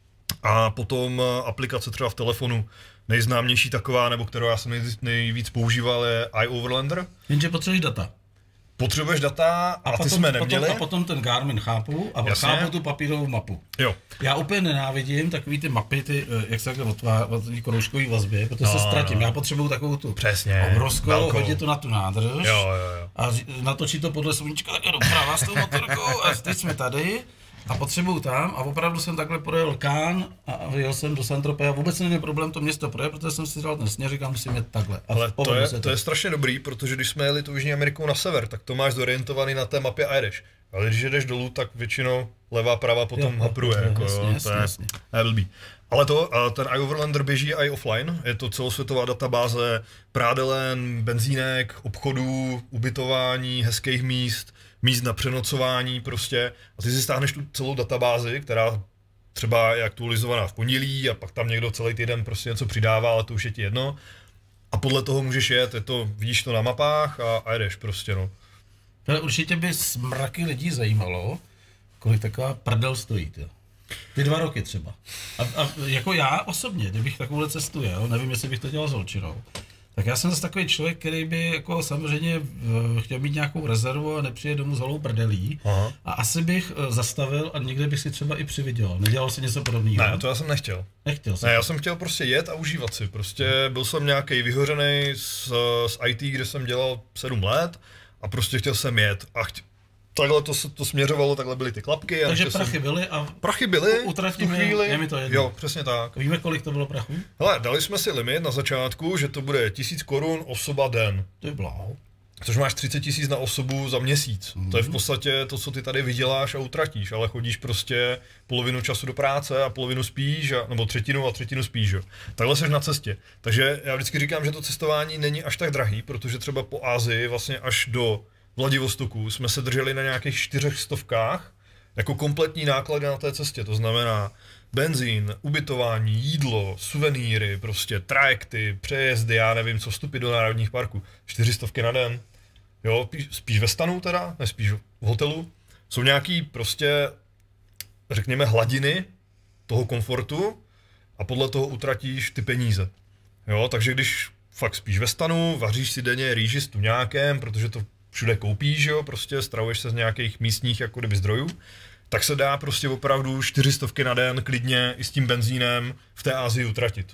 A potom aplikace třeba v telefonu. Nejznámější taková, nebo kterou já jsem nej, nejvíc používal, je iOverlander. Jenže potřebuješ data. Potřebuješ data a, a ty jsme neměli. Potom, a potom ten Garmin chápu a Jasně. chápu tu papírovou mapu. Jo. Já úplně nenávidím takový ty mapy, ty, eh, jak se takhle otvá- kroužkový vazby, protože No, se ztratím. no. Já potřebuju takovou tu Přesně, obrovskou, velkou. hodit to na tu nádrž Jo, jo, jo. a ři- natočit to podle sluníčka takhle doprava s tou motorkou a teď jsme tady a potřebuju tam a opravdu jsem takhle projel Cannes a jel jsem do Saint-Tropez a vůbec neměl problém to město projet, protože jsem si dal ten směr, říkám, musím jet takhle. A Ale to povedlo je, se to je strašně dobrý, protože když jsme jeli tu Jižní Amerikou na sever, tak to máš zorientovaný na té mapě a jedeš. Ale když jedeš dolů, tak většinou levá, prava potom Jo, hapruje. jo, Jako, jasně, jo, jasně, to je, jasně. to je blbý. Ale to, a ten iOverlander běží i offline, je to celosvětová databáze prádelen, benzínek, obchodů, ubytování, hezkých míst, míst na přenocování prostě. A ty si stáhneš tu celou databázi, která třeba je aktualizovaná v pondělí a pak tam někdo celý týden prostě něco přidává, ale to už je ti jedno. A podle toho můžeš jet, je to, vidíš to na mapách a, a jedeš prostě, no. Ale určitě by smraky lidí zajímalo, kolik taková prdel stojí, jo. Ty dva roky třeba. A, a jako já osobně, kdybych takovouhle cestu jel, nevím, jestli bych to dělal s holčinou, tak já jsem zase takový člověk, který by jako samozřejmě uh, chtěl mít nějakou rezervu a nepřijde domů s holou prdelí. Aha. A asi bych uh, zastavil a někde bych si třeba i přivydělal. Nedělal si něco podobného? Ne, to já jsem nechtěl. Nechtěl jsem. Ne, já jsem chtěl prostě jet a užívat si. Prostě byl jsem nějaký vyhořený z, z í té, kde jsem dělal sedm let a prostě chtěl jsem jet. A chtě... takhle to, se- to směřovalo, takhle byly ty klapky. A Takže nechtěl prachy jsem... byly a Prachy byly, utratím v tu je, chvíli. je mi to jedno. Jo, přesně tak. víme, kolik to bylo prachu? Hele, dali jsme si limit na začátku, že to bude tisíc korun osoba den. To je bláho. Což máš třicet tisíc na osobu za měsíc. Mhm. To je v podstatě to, co ty tady vyděláš a utratíš, ale chodíš prostě polovinu času do práce a polovinu spíš, a, nebo třetinu a třetinu spíš. Jo. Takhle seš na cestě. Takže já vždycky říkám, že to cestování není až tak drahý, protože třeba po Asii vlastně až do Vladivostoku jsme se drželi na nějakých čtyřech stovkách jako kompletní náklady na té cestě. To znamená benzín, ubytování, jídlo, suvenýry, prostě trajekty, přejezdy, já nevím co, vstupy do národních parků. Čtyři stovky na den. Jo, pí- spíš ve stanu teda, ne spíš v hotelu. Jsou nějaký prostě, řekněme, hladiny toho komfortu a podle toho utratíš ty peníze. Jo, takže když fakt spíš ve stanu, vaříš si denně rýži s tuňákem, protože to všude koupíš, jo, prostě stravuješ se z nějakých místních jako kdyby zdrojů, tak se dá prostě opravdu čtyři stovky na den klidně i s tím benzínem v té Asii utratit.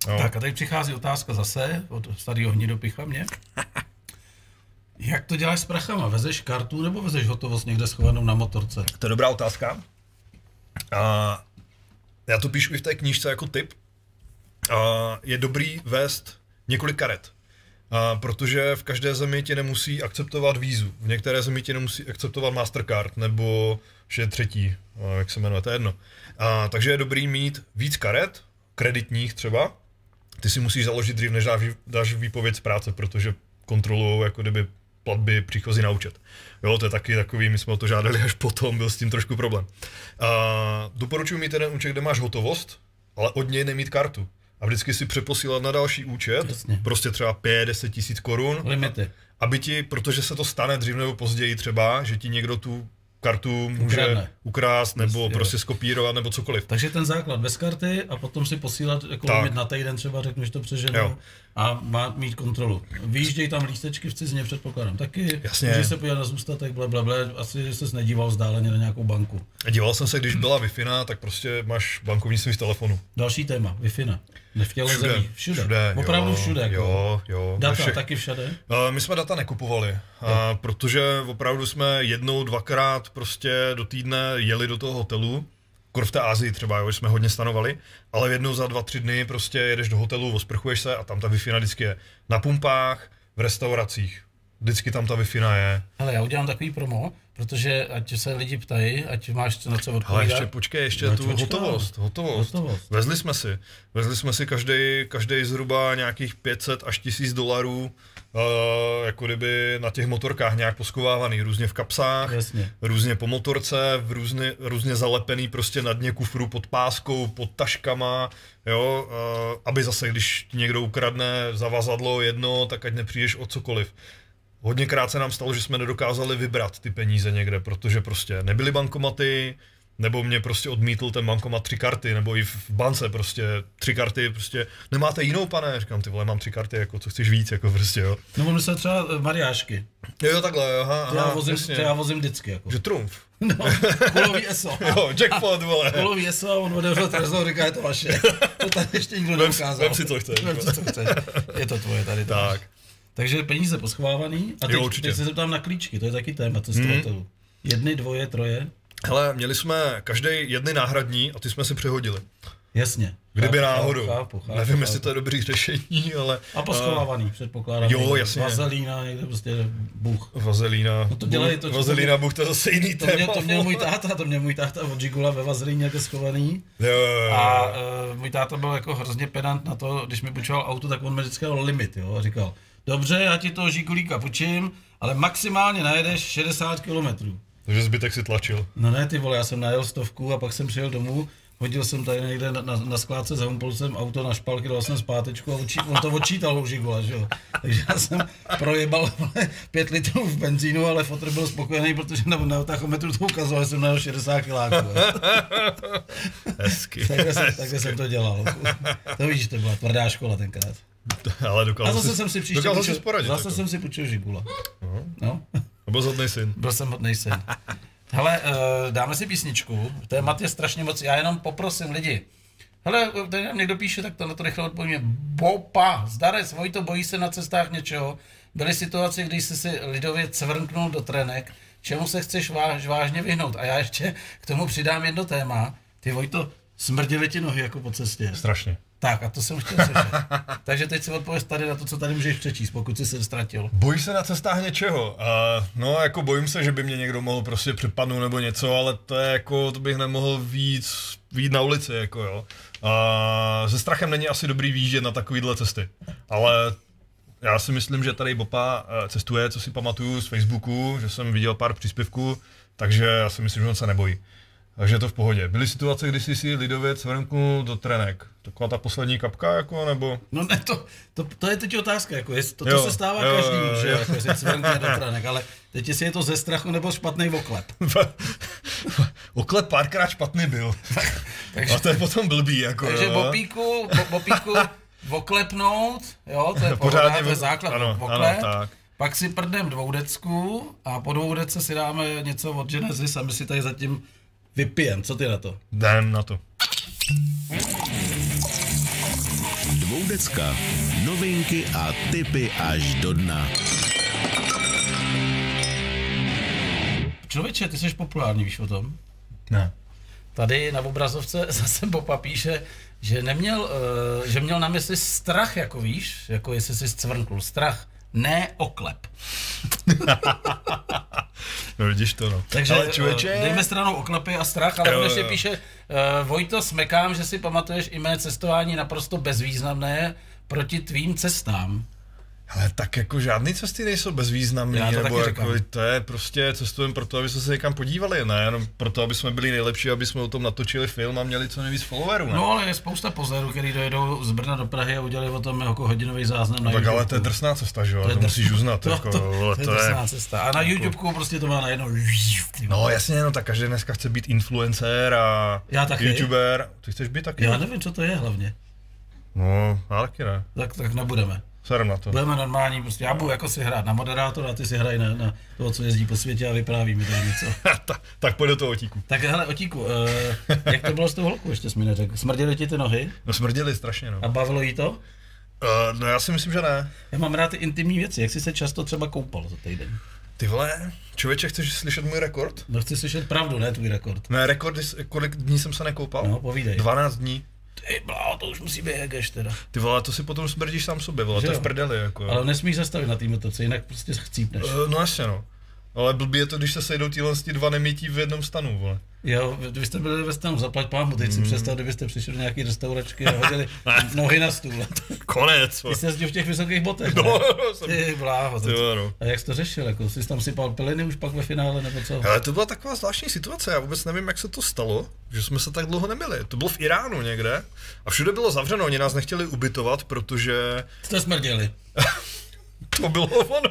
No. Tak a tady přichází otázka zase od starého hnidopicha mě. Jak to děláš s prachama? Vezeš kartu nebo vezeš hotovost někde schovanou na motorce? To je dobrá otázka. A já to píšu i v té knížce jako tip. A je dobrý vést několik karet. A protože v každé zemi ti nemusí akceptovat vízu. V některé zemi ti nemusí akceptovat Mastercard nebo že třetí, jak se jmenuje, to je jedno. A, takže je dobrý mít víc karet, kreditních třeba. Ty si musíš založit dřív, než dáš výpověď z práce, protože kontrolují jako kdyby platby příchozí na účet. Jo, to je taky takový, my jsme o to žádali až potom, byl s tím trošku problém. A, doporučuji mít jeden účet, kde máš hotovost, ale od něj nemít kartu. A vždycky si přeposílat na další účet, Jasně. prostě třeba pět, deset tisíc korun. Limity. Aby ti, protože se to stane dřív nebo později třeba, že ti někdo tu kartu může Ukradne. ukrást nebo Jasně, prostě skopírovat nebo cokoliv. Takže ten základ bez karty a potom si posílat jako limit na týden třeba, řeknu, že to přeženu a má mít kontrolu. Vyjíždějí tam lístečky v cizině, předpokládám taky. Jasně. Můžeš se podívat na zůstatek, blablabla, asi ses nedíval vzdáleně na nějakou banku. Díval jsem se, když byla Wi-Fi, tak prostě máš bankovnictví z telefonu. Další téma, Wi-Fi. Nevtělo Všude, zemí. Všude. všude. Opravdu jo, všude. Jako. Jo, jo. Data Vše... taky všude? My jsme data nekupovali, a protože opravdu jsme jednou, dvakrát prostě do týdne jeli do toho hotelu, v té Asii třeba, jo, jsme hodně stanovali, ale jednou za dva, tři dny prostě jedeš do hotelu, osprchuješ se a tam ta Wi-Fi vždycky je na pumpách, v restauracích. Vždycky tam ta Wi-Fi je. Hele, já udělám takový promo, protože ať se lidi ptají, ať máš na co odpovídat. Ale ještě počkej, ještě no, tu hotovost, hotovost. Hotovost. Vezli jsme si. Vezli jsme si každý, každý zhruba nějakých pět set až tisíc dolarů, uh, jako kdyby na těch motorkách nějak poskovávaný, různě v kapsách, Jasně. různě po motorce, v různě, různě zalepený prostě na dně kufru pod páskou, pod taškama, jo, uh, aby zase, když někdo ukradne zavazadlo jedno, tak ať nepřijdeš o cokoliv. Hodněkrát se nám stalo, že jsme nedokázali vybrat ty peníze někde, protože prostě nebyly bankomaty, nebo mě prostě odmítl ten bankomat tři karty, nebo i v bance prostě tři karty, prostě nemáte jinou, pane? Říkám, ty vole, mám tři karty, jako co chceš víc, jako prostě, jo. No on se třeba mariášky. Jo, takhle, aha, To já aha, vozím, jasně. to já vozím vždycky, jako. Že trumf. No, kulový eso. Jo, jackpot, vole. Kulový eso a on odevřel trezor, říká, je to vaše. To tady ještě nikdo neukázal. Vem si, co chceš. Vem si, co chceš. Je to tvoje tady. To Tak. Takže peníze poschovávaný a teď, Jo, teď se zeptám na klíčky, to je taky téma cestovatelů. Hmm. Jedny, dvoje, troje? Hele, měli jsme každý jedny náhradní a ty jsme si přehodili. Jasně. Kdyby chápu, náhodou. Chápu, chápu, Nevím, chápu. jestli to je dobrý řešení, ale... A poschovávaný, předpokládám. Jo, někde. jasně. Vazelína, někde prostě Bůh. Vazelína. No to dělají to, Vazelína, Bůh, to je zase jiný To, téma. mě, to měl můj táta, to měl můj táta od Žigula ve Vazelíně jako schovaný. Jo, jo, jo. A uh, můj táta byl jako hrozně pedant na to, když mi půjčoval auto, tak on mi vždycky dal limit, jo, a říkal, dobře, já ti toho Žigulíka půjčím, ale maximálně najedeš šedesát kilometrů. Takže zbytek si tlačil. No ne, ty vole, já jsem najel stovku a pak jsem přijel domů, hodil jsem tady někde na, na, na skládce za Humpolcem auto na špalky, dal jsem zpátečku a odčí, on to odčítal u Žigula, že jo. Takže já jsem projebal vole, pět litrů v benzínu, ale fotr byl spokojený, protože na, na tachometru to ukazoval, že jsem najel šedesát kiláků. Hezky. takhle, jsem, takhle jsem to dělal. To víš, to byla tvrdá škola tenkrát. Ale dokázal A zase jsi, jsem si příště dokázal půjčil, jsi poradit. zase jako. jsem si půjčil Žigula. No. Byl hodnej syn. Byl jsem hodnej syn. Hele, uh, dáme si písničku. Témat je strašně moc. Já jenom poprosím lidi. Hele, tady nám někdo píše, tak to na to rychle odpovíme. Bopa, zdarec, Vojto, bojí se na cestách něčeho. Byly situace, kdy jsi si lidově cvrnknul do trenek. Čemu se chceš váž, vážně vyhnout? A já ještě k tomu přidám jedno téma. Ty, Vojto, smrdily ti nohy jako po cestě. Strašně. Tak a to jsem chtěl slyšet. Takže teď si odpověz tady na to, co tady můžeš přečíst, pokud jsi se ztratil. Bojíš se na cestách něčeho? Uh, no, jako bojím se, že by mě někdo mohl prostě přepadnout nebo něco, ale to je jako, to bych nemohl víc, víc na ulici, jako jo. Uh, se strachem není asi dobrý výjíždět na takovýhle cesty, ale já si myslím, že tady Bopa cestuje, co si pamatuju z Facebooku, že jsem viděl pár příspěvků, takže já si myslím, že on se nebojí. Takže je to v pohodě. Byly situace, kdy jsi si lidově cvrnknul do trenek. Taková ta poslední kapka, jako, nebo? No ne, to, to, to je teď otázka, jako jest, to, to Jo, se stává jo, každému, jo, že jo. jako, jestli cvrkne do trenek, ale teď jestli je to ze strachu nebo špatný oklep. Oklep párkrát špatný byl. Takže, A to je potom blbý, jako takže jo. bopíku, bo, bopíku oklepnout, jo, to je Pořádně pohoda, to je vo- základ, ano, oklep. ano, tak. Pak si prdnem dvoudecku a po dvoudecce si dáme něco od Genesis a my si tady zatím vypijem. Co ty na to? Jdem na to. Dvoudecka. Novinky a tipy až do dna. Člověče, ty jsi populární, víš o tom? Ne. Tady na obrazovce zase Bopa píše, že neměl, uh, že měl na mysli strach, jako víš, jako jestli jsi zcvrnkl, strach, ne oklep. No vidíš to, no. Takže ale člověče... dejme stranou oklepy a strach, ale on ještě píše, uh, Vojto, smekám, že si pamatuješ i mé cestování naprosto bezvýznamné proti tvým cestám. Ale tak jako žádný cesty nejsou bezvýznamný, Já to nebo taky jako, říkám. to je prostě cestujeme proto, aby jsme se někam podívali, ne jenom proto, aby jsme byli nejlepší, aby jsme o tom natočili film a měli co nejvíc followerů, ne? No ale je spousta pozerů, který dojedou z Brna do Prahy a udělali o tom jako hodinový záznam na Tak YouTube. ale to je drsná cesta, že jo, to, to drs- musíš uznat, to, jako, to, vole, to, je to je... drsná cesta. A na YouTubeku prostě to má najednou... No jasně, no tak každý dneska chce být influencer a Já taky. YouTuber, ty chceš být taky? Já nevím, co to je hlavně. No, já taky ne, Tak, tak nebudeme. serem na to. Budeme normální, prostě já budu jako si hrát na moderátora a ty si hrají na, na toho, co jezdí po světě a vypráví mi tady něco. Ta, tak pojď do toho otíku. Tak hele, Otíku, uh, jak to bylo s tou holkou, ještě jsi mi neřekl. Smrděly ti ty nohy No smrděli strašně, no. a bavilo jí to? Uh, no já si myslím, že ne. Já mám rád ty intimní věci, jak jsi se často třeba koupal za týden? Ty vole, člověče, chceš slyšet můj rekord? No chci slyšet pravdu, ne tvůj rekord. Ne, rekord, kolik dní jsem se nekoupal? No, povídej. dvanáct dní. Ty bláho, to už musí být jegeš teda. Ty vole, to si potom smrdíš sám sobě, vole, Že to je jo? v prdeli, jako. Ale nesmíš zastavit na té motorce, jinak prostě chcípneš. Uh, no jasně, no. Ale blbý je to, když se sejdou tíhle dva nemítí v jednom stanu, vole. Jo, vy jste byli ve stanu, zaplať pámu, teď si představ, kdybyste přišli do nějaký restauračky a hodili nohy na stůl. Konec, Ty jsi jezdil v těch vysokých botech, No, ne? no, jsem... Ty bláho, Ty to, vole, no. a jak jsi to řešil, jako jsi tam sypal piliny už pak ve finále, nebo co? Ale to byla taková zvláštní situace, já vůbec nevím, jak se to stalo, že jsme se tak dlouho nebyli. To bylo v Iránu někde a všude bylo zavřeno, oni nás nechtěli ubytovat, protože Jste smrděli. to bylo ono.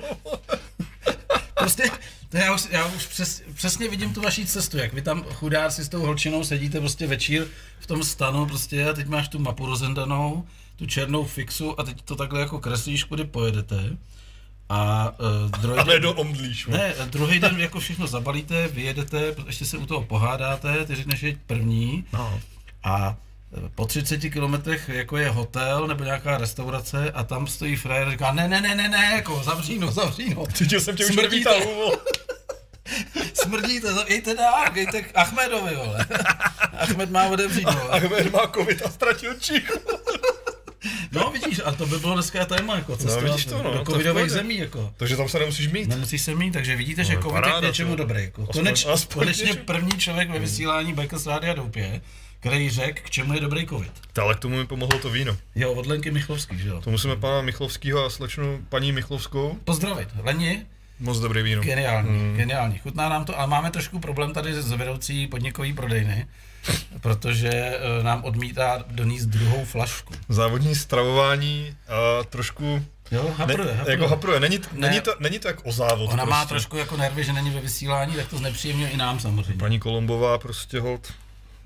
Prostě, to já už, já už přes, přesně vidím tu vaší cestu, jak vy tam chudáci s tou holčinou sedíte prostě večír v tom stanu prostě a teď máš tu mapu rozendanou, tu černou fixu a teď to takhle jako kreslíš, kudy pojedete. A uh, druhý A ne den, do omdlíš. vole. ne, druhý den jako všechno zabalíte, vyjedete, ještě se u toho pohádáte, ty řekneš, že je první No. a po třiceti kilometrech jako je hotel nebo nějaká restaurace a tam stojí frajer a říká ne, ne, ne, ne, ne, jako zavří no, zavří no. Cítil jsem tě už Smrdíte. odvítal, vole. Smrdíte, jejte dál, jejte k Achmedovi, vole. Achmed má otevřít, vole. Ahmed má covid a ztratil čich. No vidíš, a to by bylo dneska téma, jako cestovat vidíš to, no, to do je v covidových pohodě. zemí, jako. Takže tam se nemusíš mít. Nemusíš se mít, takže vidíte, že No, covid je k paráda, něčemu to. dobrý, jako. Aspoň- Koneč, aspoň konečně něčemu. první člověk ve vysílání Bikers Rádia Doupě, který řekl, k čemu je dobrý covid. Ale k tomu mi pomohlo to víno. Jo, od Lenky Michlovský, že jo. To musíme pana Michlovského a slečnu paní Michlovskou. Pozdravit. Leni, Moc dobrý víno. geniální, Mm. geniální. Chutná nám to, ale máme trošku problém tady s vedoucí podnikový prodejny, protože eh, nám odmítá donést druhou flašku. Závodní stravování a trošku... Jo, hapruje, ne, hapruje. Jako hapruje. Není, t- Ne. není, to, není to jak o závod. Ona prostě. má trošku jako nervy, že není ve vysílání, tak to znepříjemňuje i nám samozřejmě. Paní Kolombová prostě hold.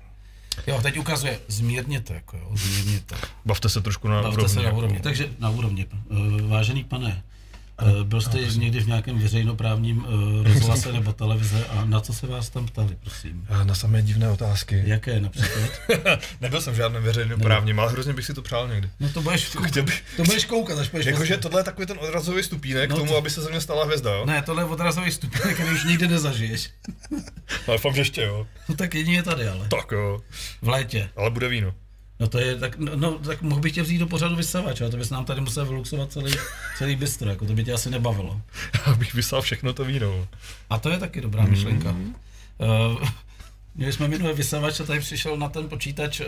Jo, teď ukazuje, zmírněte, jako jo, zmírněte. Bavte se trošku na Bavte úrovni. se na jako. úrovni. Takže na úrovni. Uh, vážený pane, uh, byl jste někdy v nějakém veřejnoprávním uh, rozhlase nebo televize a na co se vás tam ptali, prosím? A na samé divné otázky. Jaké například? Nebyl jsem žádným veřejnoprávním, ale hrozně bych si to přál někdy. No to budeš, Chtěl bych- to budeš koukat, až budeš Jakože poslouchat. tohle je takový ten odrazový stupínek No k tomu, to- aby se ze mě stala hvězda, jo? Ne, tohle je odrazový stupeň, který už nikdy nezažiješ. Ale fakt ještě, jo. No tak jedině tady, ale. Tak jo. V létě. Ale bude víno. No to je, tak, no, no, tak mohl bych tě vzít do pořadu vysavač, ale to bys nám tady musel vyluxovat celý, celý bistro, jako to by tě asi nebavilo. Já bych vysál všechno to víno. A to je taky dobrá myšlenka. Uh, měli jsme minulý vysavač a tady přišel na ten počítač uh,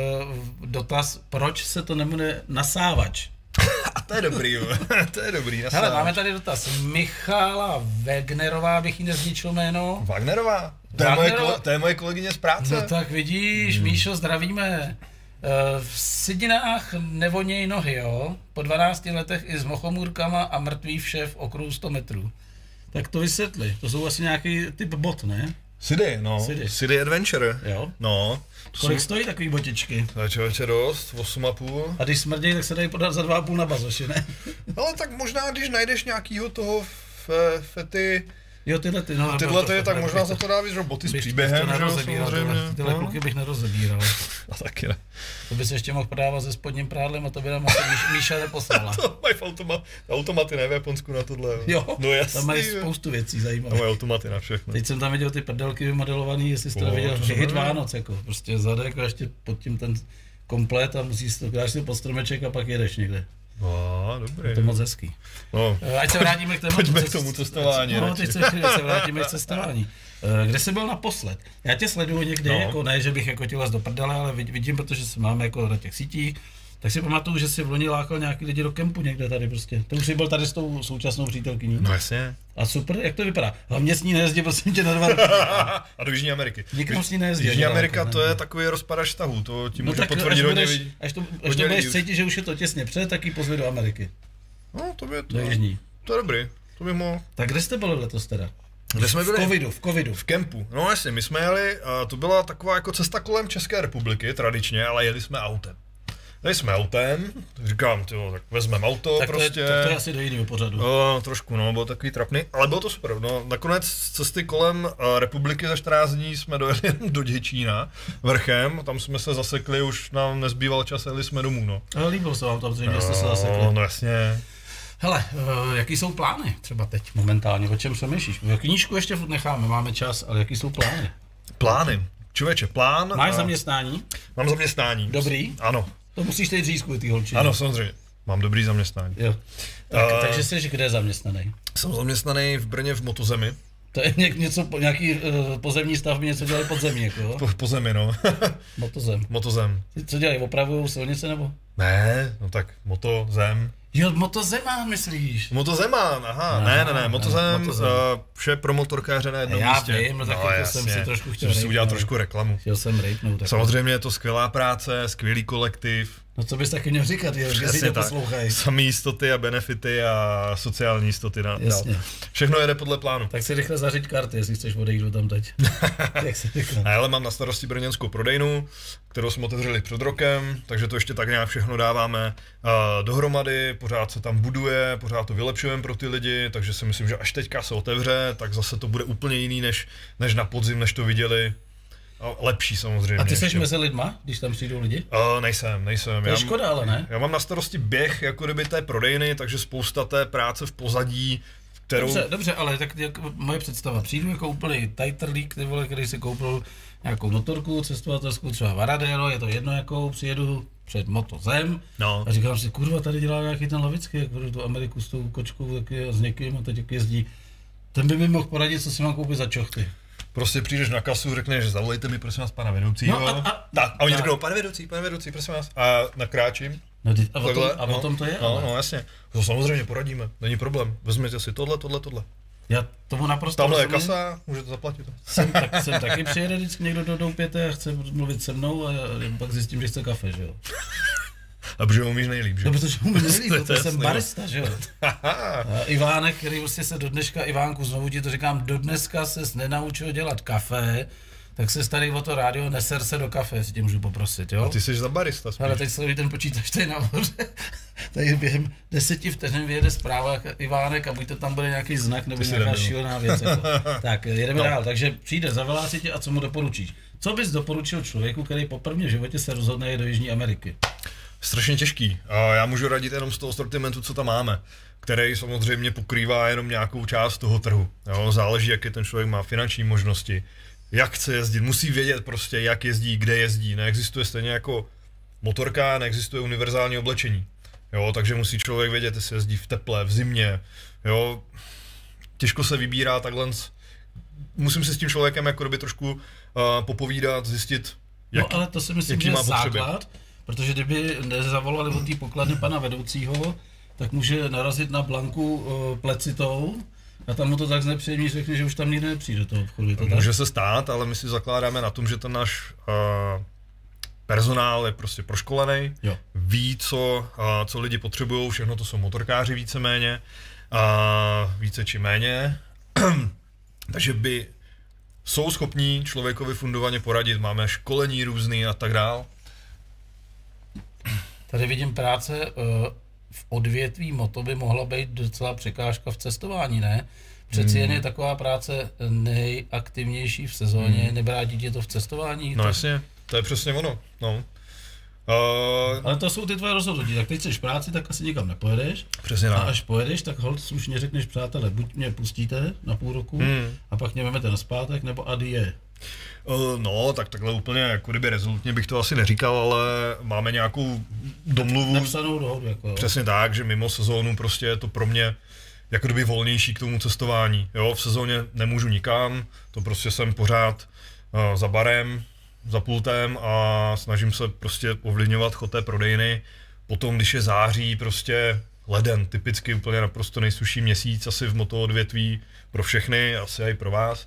dotaz, proč se to jmenuje nasávač. A to je dobrý, jo. To je dobrý. Hele, nasávač. máme tady dotaz. Michála Wegnerová, bych jí nezničil jméno. Wagnerová? To je, moje, Wagnerová? kole, to je moje kolegyně z práce. No tak vidíš, hmm. Míšo, zdravíme. Uh, v Sidinách nevoněj nohy, jo? Po dvanácti letech i s mochomůrkama a mrtvý vše v okruhu sto metrů. Tak to vysvětli, to jsou asi nějaký typ bot, ne? City, no. City. City Adventure. Jo. No. To Kolik jsou- stojí takový botičky? To je člověče dost, osm a půl. A když smrdějí, tak se dají podat za dva a půl na bazoši, ne? Ale tak možná, když najdeš nějakýho toho fe, fety Jo, tyhle ty, no. Tyhle ty, tak možná za to dá víc roboty s příběhem, že jo, samozřejmě. Tyhle no. kluky bych nerozebíral. A taky ne. To by se ještě mohl prodávat se spodním prádlem a to by nám asi Míš, Míša neposlala. To mají v automa, automaty, ne v Japonsku na tohle. Jo, no jasný, tam mají spoustu věcí zajímavých. Tam mají automaty na všechno. Teď jsem tam viděl ty prdelky vymodelovaný, jestli jste to viděl, hit Vánoc, jako prostě zadek a ještě pod tím ten komplet a musíš to, dáš si pod stromeček a pak jedeš někde. No, dobrý. Je to moc hezký. No. Ať se vrátíme k tématu. Pojďme k tomu cestování. No, teď se, se vrátíme k cestování. Kde jsi byl naposled? Já tě sleduju někde, no. Jako ne, že bych jako ti les do prdele, ale vidím, protože se máme jako na těch sítích. Tak si pamatuju, že jsi v loni lákal nějaký lidi do kempu někde tady prostě. To už jsi byl tady s tou současnou přítelkyní. No jasně. A super, jak to vypadá? Hlavně s ní nejezdí, prosím tě, na dva roky. A do Jižní Ameriky. Nikam s ní nejezdí. Jižní Amerika to je takový rozpadač vztahů, to ti no může potvrdit hodně lidí. Až to, až to budeš cítit, že už je to těsně před, tak ji pozvi do Ameriky. No, to by to. Do Jižní. To je dobrý, to by mohl. Tak kde jste byli letos teda? Kde jsme byli? V covidu, v covidu. V kempu. No jasně, my jsme jeli, to byla taková jako cesta kolem České republiky tradičně, ale jeli jsme autem. Jeli jsme autem, říkám, tyjo, tak vezmeme auto tak prostě. To je, tak to je asi do jiného pořadu. No, trošku, no, bylo takový trapný, ale bylo to super. No, nakonec cesty kolem uh, republiky za čtrnáct dní jsme dojeli do Děčína vrchem, tam jsme se zasekli, už nám nezbýval čas, jeli jsme domů, no. Ale líbilo se vám tam, zřejmě no, jste se zasekli. No, jasně. Hele, uh, jaký jsou plány třeba teď momentálně, o čem přemýšlíš? Knížku ještě furt necháme, máme čas, ale jaký jsou plány? Plány? Člověče, plán... Máš uh, zaměstnání? Mám zaměstnání. Dobrý? Ano. To musíš teď říct kvůli ty holčině. Ano, samozřejmě. Mám dobrý zaměstnání. Jo. Tak, uh, takže jsi kde zaměstnaný? Jsem zaměstnaný v Brně v Motozemi. To je ně, něco, nějaký uh, pozemní stavby, něco dělají pod zemí, jako jo? Po, po zemi, no. Motozem. Motozem. Co dělají, opravujou silnice nebo? Ne, no tak Motozem. Jo, Motozemán myslíš? Motozemán, aha, aha, ne, ne, ne, Motozem, Motozem. Uh, vše pro motorkáře na jednom já místě. Já vím, no tak no, jako jsem si trošku chtěl rejpnout. Si udělat trošku reklamu. Chtěl jsem rejpnout. Samozřejmě je to skvělá práce, skvělý kolektiv. No co bys taky měl říkat, je, že si to poslouchají. Samý jistoty a benefity a sociální jistoty. Na, Jasně. Všechno jede podle plánu. Tak si rychle zařiď karty, jestli chceš odejít do tam teď. Jak se říká. Ale mám na starosti brněnskou prodejnu, kterou jsme otevřeli před rokem, takže to ještě tak nějak všechno dáváme uh, dohromady, pořád se tam buduje, pořád to vylepšujeme pro ty lidi, takže si myslím, že až teďka se otevře, tak zase to bude úplně jiný, než, než na podzim, než to viděli. Lepší samozřejmě. A ty jsi mezi lidma, když tam přijdou lidi? Uh, nejsem, nejsem. To je já, škoda, ale ne? Já mám na starosti běh jako kdyby té prodejny, takže spousta té práce v pozadí, kterou... Dobře, dobře, ale tak jako moje představa. Přijdu jako úplný tajtrlík, ty vole, který si koupil nějakou motorku, cestovatelskou, třeba Varadero, je to jedno jakou, přijedu před Motozem no. A říkám si, kurva, tady dělá nějaký ten Lavický, jak budu tu Ameriku s tou kočkou taky a s někým a teď jak jezdí. Ten by mi mohl poradit, co si mám koupit za čochty. Prostě přijdeš na kasu, řekneš, zavolejte mi prosím vás pana vedoucího. No a, a, tak, a oni řeknou, pane vedoucí, pane vedoucí, prosím vás. A nakráčím. No, a o tom, a o tom to je? No, ale... no jasně. To samozřejmě poradíme, není problém. Vezměte si tohle, tohle, tohle. Já tomu naprosto Tamhle je rozumím. kasa, můžete zaplatit. Jsem, tak, jsem taky přijede vždycky někdo do Doupěte a chce mluvit se mnou a pak zjistím, že chce kafe, že jo. A protože umíš nejlíp, že? No, protože umíš nejlíp, to, to jsem barista, že jo. A Ivánek, který vlastně se do dneška, Ivánku, znovu ti to říkám, do dneska ses nenaučil dělat kafe, tak se starý o to rádio, neser se do kafe, jestli tě můžu poprosit, jo. A ty jsi za barista spíš. Ale teď sleduji ten počítač tady nahoře, tady během deseti vteřin vyjede zpráva Ivánek a buď to tam bude nějaký znak nebo nějaká šílená věc. Jako. Tak jedeme no. dál, takže přijde, zavolá si tě a co mu doporučíš? Co bys doporučil člověku, který poprvé v životě se rozhodne jít do Jižní Ameriky? Strašně těžký. Já můžu radit jenom z toho sortimentu, co tam máme, který samozřejmě pokrývá jenom nějakou část toho trhu. Jo, záleží, jaké ten člověk má finanční možnosti, jak chce jezdit, musí vědět prostě, jak jezdí, kde jezdí. Neexistuje stejně jako motorka, neexistuje univerzální oblečení. Jo, takže musí člověk vědět, jestli jezdí v teple, v zimě. Jo, těžko se vybírá takhle. Musím si s tím člověkem jako doby trošku uh, popovídat, zjistit, jak, no ale to si myslím, že je základ. Protože kdyby nezavolali od té pokladny pana vedoucího, tak může narazit na Blanku uh, plecitou a tam mu to tak znepříjemní řekne, že už tam nikdy nepřijde do toho obchodu. To může tak? se stát, ale my si zakládáme na tom, že ten náš uh, personál je prostě proškolený, jo. ví, co, uh, co lidi potřebují, všechno to jsou motorkáři víceméně, uh, více či méně, takže by jsou schopní člověkovi fundovaně poradit, máme školení různý a tak dál. Tady vidím práce v odvětví moto by mohla být docela překážka v cestování, ne? Přeci jen Hmm. je taková práce nejaktivnější v sezóně, hmm. nebrádí tě to v cestování. No to... jasně, to je přesně ono, no. Uh, Ale to jsou ty tvoje rozhodnutí, tak teď chceš práci, tak asi nikam nepojedeš. Přesně A tak. až pojedeš, tak holt slušně řekneš, přátelé, buď mě pustíte na půl roku, Hmm. a pak mě vemete na zpátek, nebo adie. Uh, no, tak takhle úplně jako kdyby rezolutně bych to asi neříkal, ale máme nějakou domluvu. Napsanou dohodu, jako jo. Přesně tak, že mimo sezónu prostě je to pro mě jako kdyby volnější k tomu cestování. Jo, v sezóně nemůžu nikam, to prostě jsem pořád uh, za barem, za pultem a snažím se prostě ovlivňovat chod té prodejny. Potom, když je září, prostě leden, typicky úplně naprosto nejsušší měsíc asi v motoodvětví pro všechny, asi i pro vás.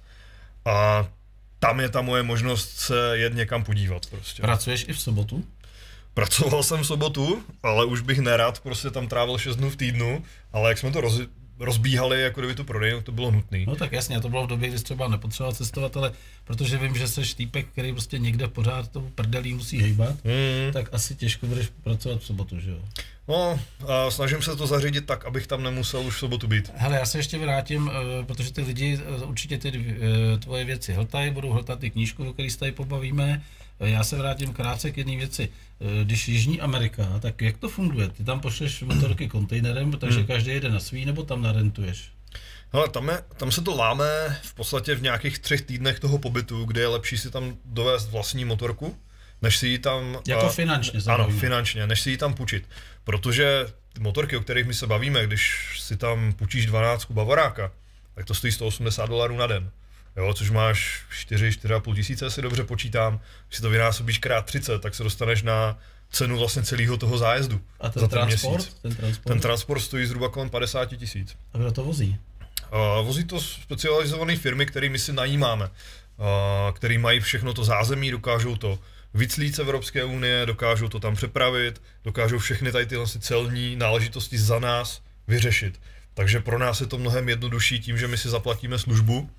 A tam je ta moje možnost se jet někam podívat prostě. Pracuješ i v sobotu? Pracoval jsem v sobotu, ale už bych nerad prostě tam trávil šest dnů v týdnu, ale jak jsme to roz, rozbíhali, jako kdyby tu prodejnu, to bylo nutné. No tak jasně, to bylo v době, kdy jsi třeba nepotřeboval cestovat, ale protože vím, že jsi týpek, který prostě někde pořád tou prdelí musí hejbat, Mm. tak asi těžko budeš pracovat v sobotu, že jo? No, a snažím se to zařídit tak, abych tam nemusel už v sobotu být. Hele, já se ještě vrátím, eh, protože ty lidi eh, určitě ty eh, tvoje věci hltají, budou hltat ty knížku, o který se tady pobavíme. Eh, Já se vrátím krátce k jedné věci. Eh, Když Jižní Amerika, tak jak to funguje? Ty tam pošleš motorky kontejnerem, takže Hmm. každý jede na svý, nebo tam narentuješ? Hele, tam, je, tam se to láme v podstatě v nějakých třech týdnech toho pobytu, kde je lepší si tam dovést vlastní motorku, než si ji tam... Jako a, finančně se Ano, bavíme. finančně, než si ji tam půjčit. Protože ty motorky, o kterých my se bavíme, když si tam půjčíš dvanáctku Bavoráka, tak to stojí sto osmdesát dolarů na den. Jo, což máš čtyři, čtyři a půl tisíce, si dobře počítám. Když si to vynásobíš krát třicet, tak se dostaneš na cenu vlastně celého toho zájezdu. A ten za ten transport? měsíc. Ten transport? Ten transport stojí zhruba kolem padesát tisíc. A kdo to vozí? Uh, vozí to specializované firmy, které my si najímáme, uh, které mají všechno to zázemí, dokážou to vyclít z Evropské unie, dokážou to tam přepravit, dokážou všechny tady tyhle celní náležitosti za nás vyřešit. Takže pro nás je to mnohem jednodušší tím, že my si zaplatíme službu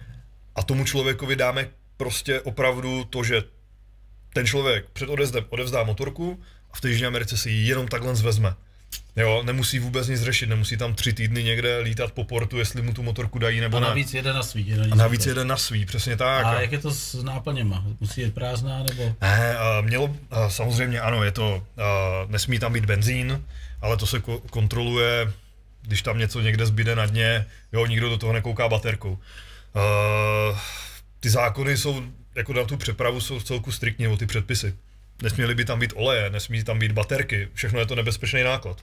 a tomu člověkovi dáme prostě opravdu to, že ten člověk před odezdem odevzdá motorku a v té Jižní Americe si ji jenom takhle zvezme. Jo, nemusí vůbec nic řešit, nemusí tam tři týdny někde lítat po portu, jestli mu tu motorku dají nebo A ne. navíc jede na svý. A navíc jede na svý, přesně tak. A jak je to s náplněma? Musí jít prázdná nebo? Ne, a mělo, a samozřejmě ano, je to, a nesmí tam být benzín, ale to se ko- kontroluje, když tam něco někde zbyde na dně, jo, nikdo do toho nekouká baterkou. A ty zákony jsou, jako na tu přepravu, jsou v celku striktní, o ty předpisy. Nesměly by tam být oleje, nesmí tam být baterky, všechno je to nebezpečný náklad.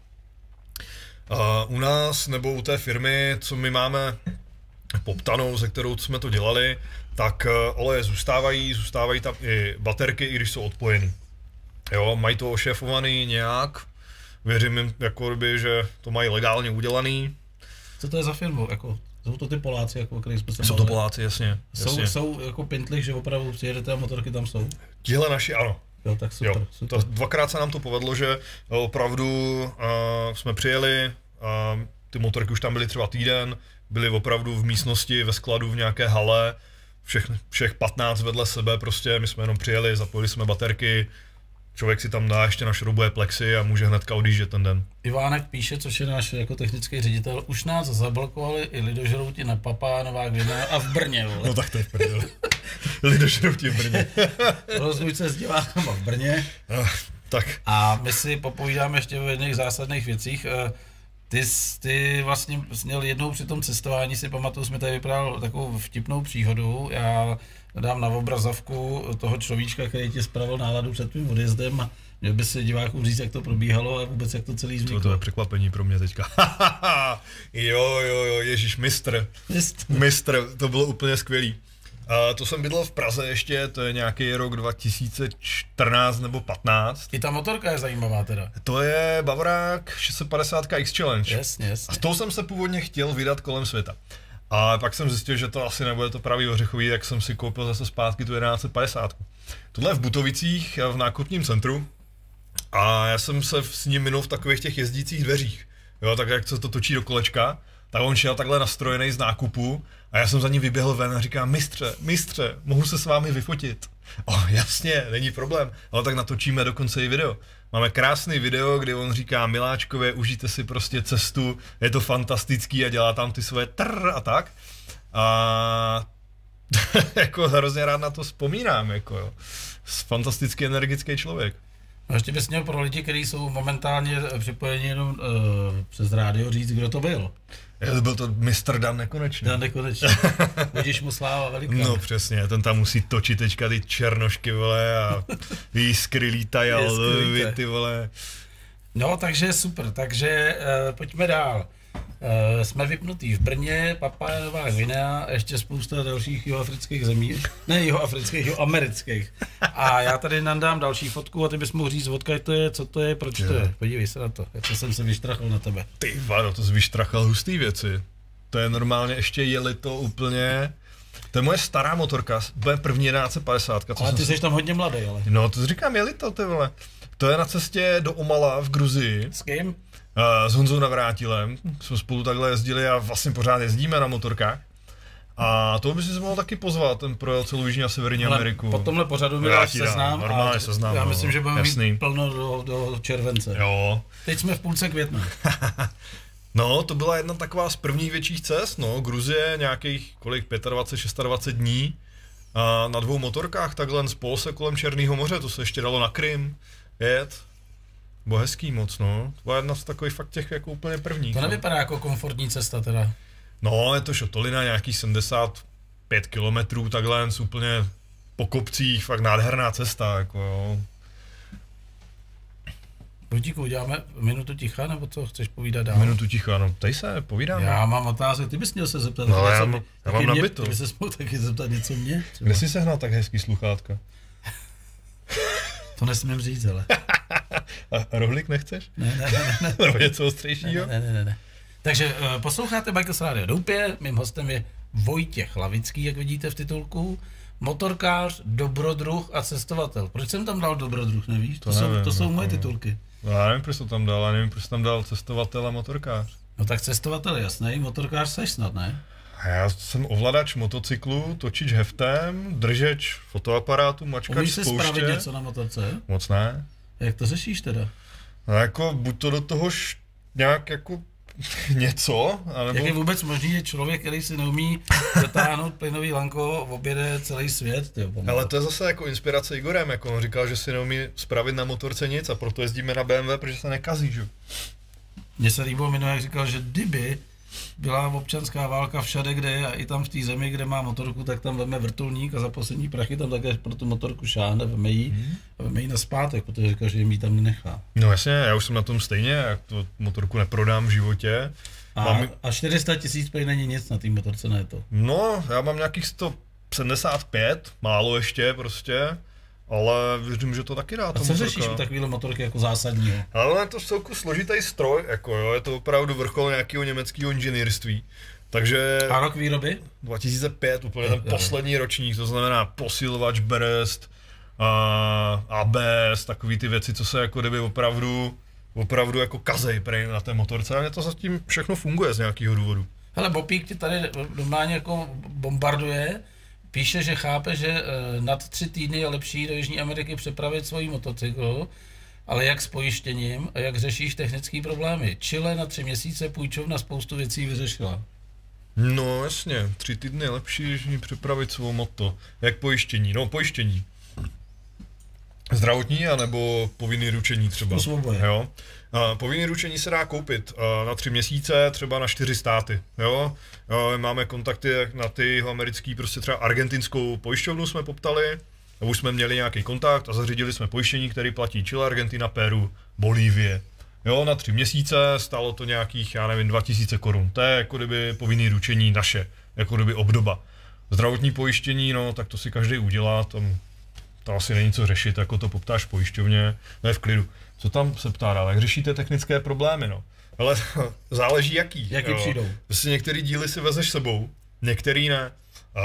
A u nás nebo u té firmy, co my máme poptanou, se kterou jsme to dělali, tak oleje zůstávají, zůstávají tam i baterky, i když jsou odpojený. Jo, mají to ošéfovaný nějak, věřím jim, jako by, že to mají legálně udělaný. Co to je za firmu? Jako, jsou to ty Poláci, jako, o kterých jsme se Jsou to bavili? Poláci, jasně. Jsou, jasně. jsou jako pintlich, že opravdu přijedete a motorky tam jsou? Tihle naši, ano. Jo, tak super. Jo, super. to, dvakrát se nám to povedlo, že opravdu uh, jsme přijeli, uh, ty motorky už tam byly třeba týden, byly opravdu v místnosti, ve skladu, v nějaké hale, všech, všech patnáct vedle sebe prostě, my jsme jenom přijeli, zapojili jsme baterky, člověk si tam dá, ještě našroubuje plexy a může hnedka odjíždět ten den. Ivánek píše, což je náš jako technický ředitel, už nás zablokovali i lidožrouti na Papá, Nová Gvinea a v Brně, vole. No tak to je v prdeli. Lidožrouti v Brně. Rozluč se s divákama v Brně. No, tak. A my si popovídáme ještě o jedných zásadních věcích. Ty, ty vlastně měl jednou při tom cestování, si pamatuju, jsme tady vyprávěl takovou vtipnou příhodu. Já dám na obrazovku toho človíčka, který ti spravil náladu před tvým odjezdem a měl by si divákům říct, jak to probíhalo a vůbec jak to celý vzniklo. To, to je překvapení pro mě teďka. jo, jo, jo, ježíš, mistr. Mistr. Mistr, to bylo úplně skvělý. Uh, to jsem bydlel v Praze ještě, to je nějaký rok dva tisíce čtrnáct nebo patnáct. I ta motorka je zajímavá teda. To je Bavorák šest set padesát X Challenge. Jasně, jasně. A s tou jsem se původně chtěl vydat kolem světa. A pak jsem zjistil, že to asi nebude to pravý ořechový, tak jsem si koupil zase zpátky tu jedenáct set padesát. Tohle je v Butovicích, v nákupním centru. A já jsem se s ním minul v takových těch jezdících dveřích. Jo, tak jak se to točí do kolečka, tak on šel takhle nastrojený z nákupu a já jsem za ním vyběhl ven a říkám, mistře, mistře, mohu se s vámi vyfotit? O, jasně, není problém, ale tak natočíme dokonce i video. Máme krásný video, kdy on říká, miláčkové, užijte si prostě cestu, je to fantastický a dělá tam ty svoje trrr a tak. A jako hrozně rád na to vzpomínám, jako jo. Fantasticky energický člověk. A ještě bys měl pro lidi, kteří jsou momentálně připojeni jenom uh, přes rádio, říct, kdo to byl. Je, byl to mistr Dan Nekonečný. Dan Nekonečný. Budíš mu sláva veliká. No přesně, ten tam musí točit teďka ty černošky, vole, a jiskry lítají a lvy, ty vole. No, takže super, takže uh, pojďme dál. Uh, jsme vypnutí v Brně, Papua Nová Guinea a ještě spousta dalších jihoafrických zemí. Ne jihoafrických, jihoamerických. A já tady nandám další fotku a ty bys mohl říct, odkud to je, co to je, proč to je. Podívej se na to, jak jsem se vyštrachl na tebe. Ty vado, to jsi vyštrachal hustý věci. To je normálně, ještě jeli to úplně... To je moje stará motorka, bude první jedenáct set padesát. Ale ty jsi si... tam hodně mladý, ale. No, to říkám, jeli to, ty vole. To je na cestě do Omala v Gruzii. S kým? Uh, s Honzou Navrátilem. Jsme spolu takhle jezdili a vlastně pořád jezdíme na motorkách. A to by si se mohl taky pozvat, ten projel celou Jižní a Severní ale Ameriku. Po tomhle pořadu mi dáš seznám. Normálně seznám. Já myslím, no, že budeme mít plno do, do července. Jo. Teď jsme v půlce května. No, to byla jedna taková z prvních větších cest, no, Gruzie, nějakých kolik, dvacet pět, dvacet šest dní a na dvou motorkách takhle spol se kolem Černého moře, to se ještě dalo na Krym jet. Bylo hezký moc, no, to byla jedna z takových fakt těch jako úplně prvních. To nevypadá no. jako komfortní cesta teda. No, je to šotolina, nějakých sedmdesát pět kilometrů, takhle úplně po kopcích, fakt nádherná cesta, jako jo. Vojtíku, uděláme minutu ticha, nebo co chceš povídat dál? Minutu ticha, no tady se povídáme. Já mám otázek, ty bys měl se zeptat. No, já, mě, já mám nabito. Ty bys se mohl taky zeptat něco mě? Třeba. Kde jsi sehnal tak hezký sluchátka? To nesmím říct, ale. A rohlík nechceš? Ne, ne, ne. ne. Nebo něco ostřejšího? Ne, ne, ne, ne. Takže uh, posloucháte Bikers Radio Doupě, mým hostem je Vojtěch Lavický, jak vidíte v titulku. Motorkář, dobrodruh a cestovatel. Proč jsem tam dal dobrodruh, nevíš? To, to, nevím, jsou, to jsou moje titulky. No, já nevím, proč to tam dal, já nevím, proč tam dal cestovatel a motorkář. No tak cestovatel jasný, motorkář seš snad, ne? Já jsem ovladač motocyklu, točič heftem, držeč fotoaparátu, mačkač Umíš spouště. si spravit něco na motorce? Moc ne. Jak to řešíš teda? No jako, buď to do toho š... nějak jako něco, anebo... Jak je vůbec možný, že člověk, který si neumí dotáhnout plynový lanko, objede celý svět? Tyjo, ale to je zase jako inspirace Igorem, jako on říkal, že si neumí spravit na motorce nic a proto jezdíme na bé em vé, protože se nekazí, že? Mně se líbilo minulé, jak říkal, že kdyby byla občanská válka všade, kde je, a i tam v té zemi, kde má motorku, tak tam veme vrtulník a za poslední prachy tam také pro tu motorku šáhne, veme jí hmm. a veme jí nazpátek, protože říkal, že jim ji tam nenechá. No jasně, já už jsem na tom stejně, jak tu motorku neprodám v životě. A, mám... a čtyři sta tisíc pej není nic na té motorce, ne to? No, já mám nějakých sto sedmdesát pět, málo ještě prostě. Ale věřím, že to taky dá. A co motorka. Řešíš u takovýhle motorky jako zásadního? Ale je to celku složitý stroj, jako jo, je to opravdu vrchol nějakého německého inženýrství. Takže... A rok výroby? dva tisíce pět, úplně ten poslední ročník, to znamená posilovač, berest, á bé es, takový ty věci, co se jako kdyby opravdu, opravdu jako kazej prej na té motorce. A to zatím všechno funguje z nějakého důvodu. Hele, Bobík ti tady normálně jako bombarduje. Píše, že chápe, že nad tři týdny je lepší do Jižní Ameriky přepravit svůj motocykl, ale jak s pojištěním a jak řešíš technické problémy. Chile na tři měsíce půjčovna spoustu věcí vyřešila. No jasně, tři týdny je lepší, než mi přepravit svou moto. Jak pojištění? No pojištění. Zdravotní anebo povinný ručení třeba. Jo. A povinný ručení se dá koupit na tři měsíce, třeba na čtyři státy. Jo. Máme kontakty na ty americký, prostě třeba argentinskou pojišťovnu jsme poptali, a už jsme měli nějaký kontakt a zařídili jsme pojištění, který platí Chile, Argentina, Peru, Bolívie. Jo, na tři měsíce stálo to nějakých, já nevím, dva tisíce korun. To je jako kdyby povinný ručení naše, jako kdyby obdoba. Zdravotní pojištění, no, tak to si každý udělá, tam to asi není co řešit, jako to poptáš v pojišťovně, ne v klidu. Co tam se ptá dál, jak řešíte technické problémy, no? Ale záleží jaký. Jaký přijdou? Vlastně některé díly si vezeš sebou, některý ne. A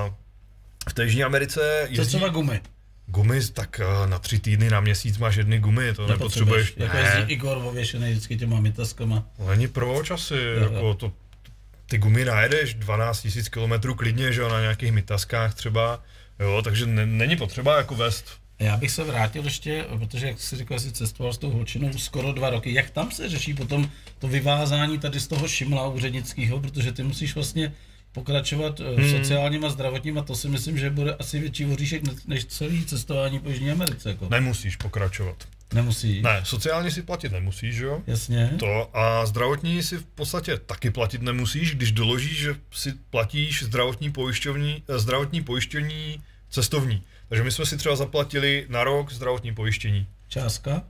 v té Jižní Americe jezdí... Co třeba gumy? Gumy, tak na tři týdny, na měsíc máš jedny gumy, to nepotřebuješ. Jako jezdí Igor ověšený vždycky těma mytaskama. Není proč asi, jo, jako jo. To ty gumy najedeš dvanáct tisíc kilometrů klidně, že jo, na nějakých mytaskách třeba, jo, takže ne, není potřeba jako vést. Já bych se vrátil ještě, protože jak jsi říkal, jsi cestoval s tou holčinou skoro dva roky, jak tam se řeší potom to vyvázání tady z toho šimla úřednického, protože ty musíš vlastně pokračovat hmm. v sociálním a zdravotním a to si myslím, že bude asi větší voříšek než celý cestování po Jižní Americe. Jako. Nemusíš pokračovat. Nemusíš? Ne, sociálně si platit nemusíš, jo? Jasně. To a zdravotní si v podstatě taky platit nemusíš, když doložíš, že si platíš zdravotní pojišťovní, zdravotní pojištění cestovní. Takže my jsme si třeba zaplatili na rok zdravotní pojištění. Částka?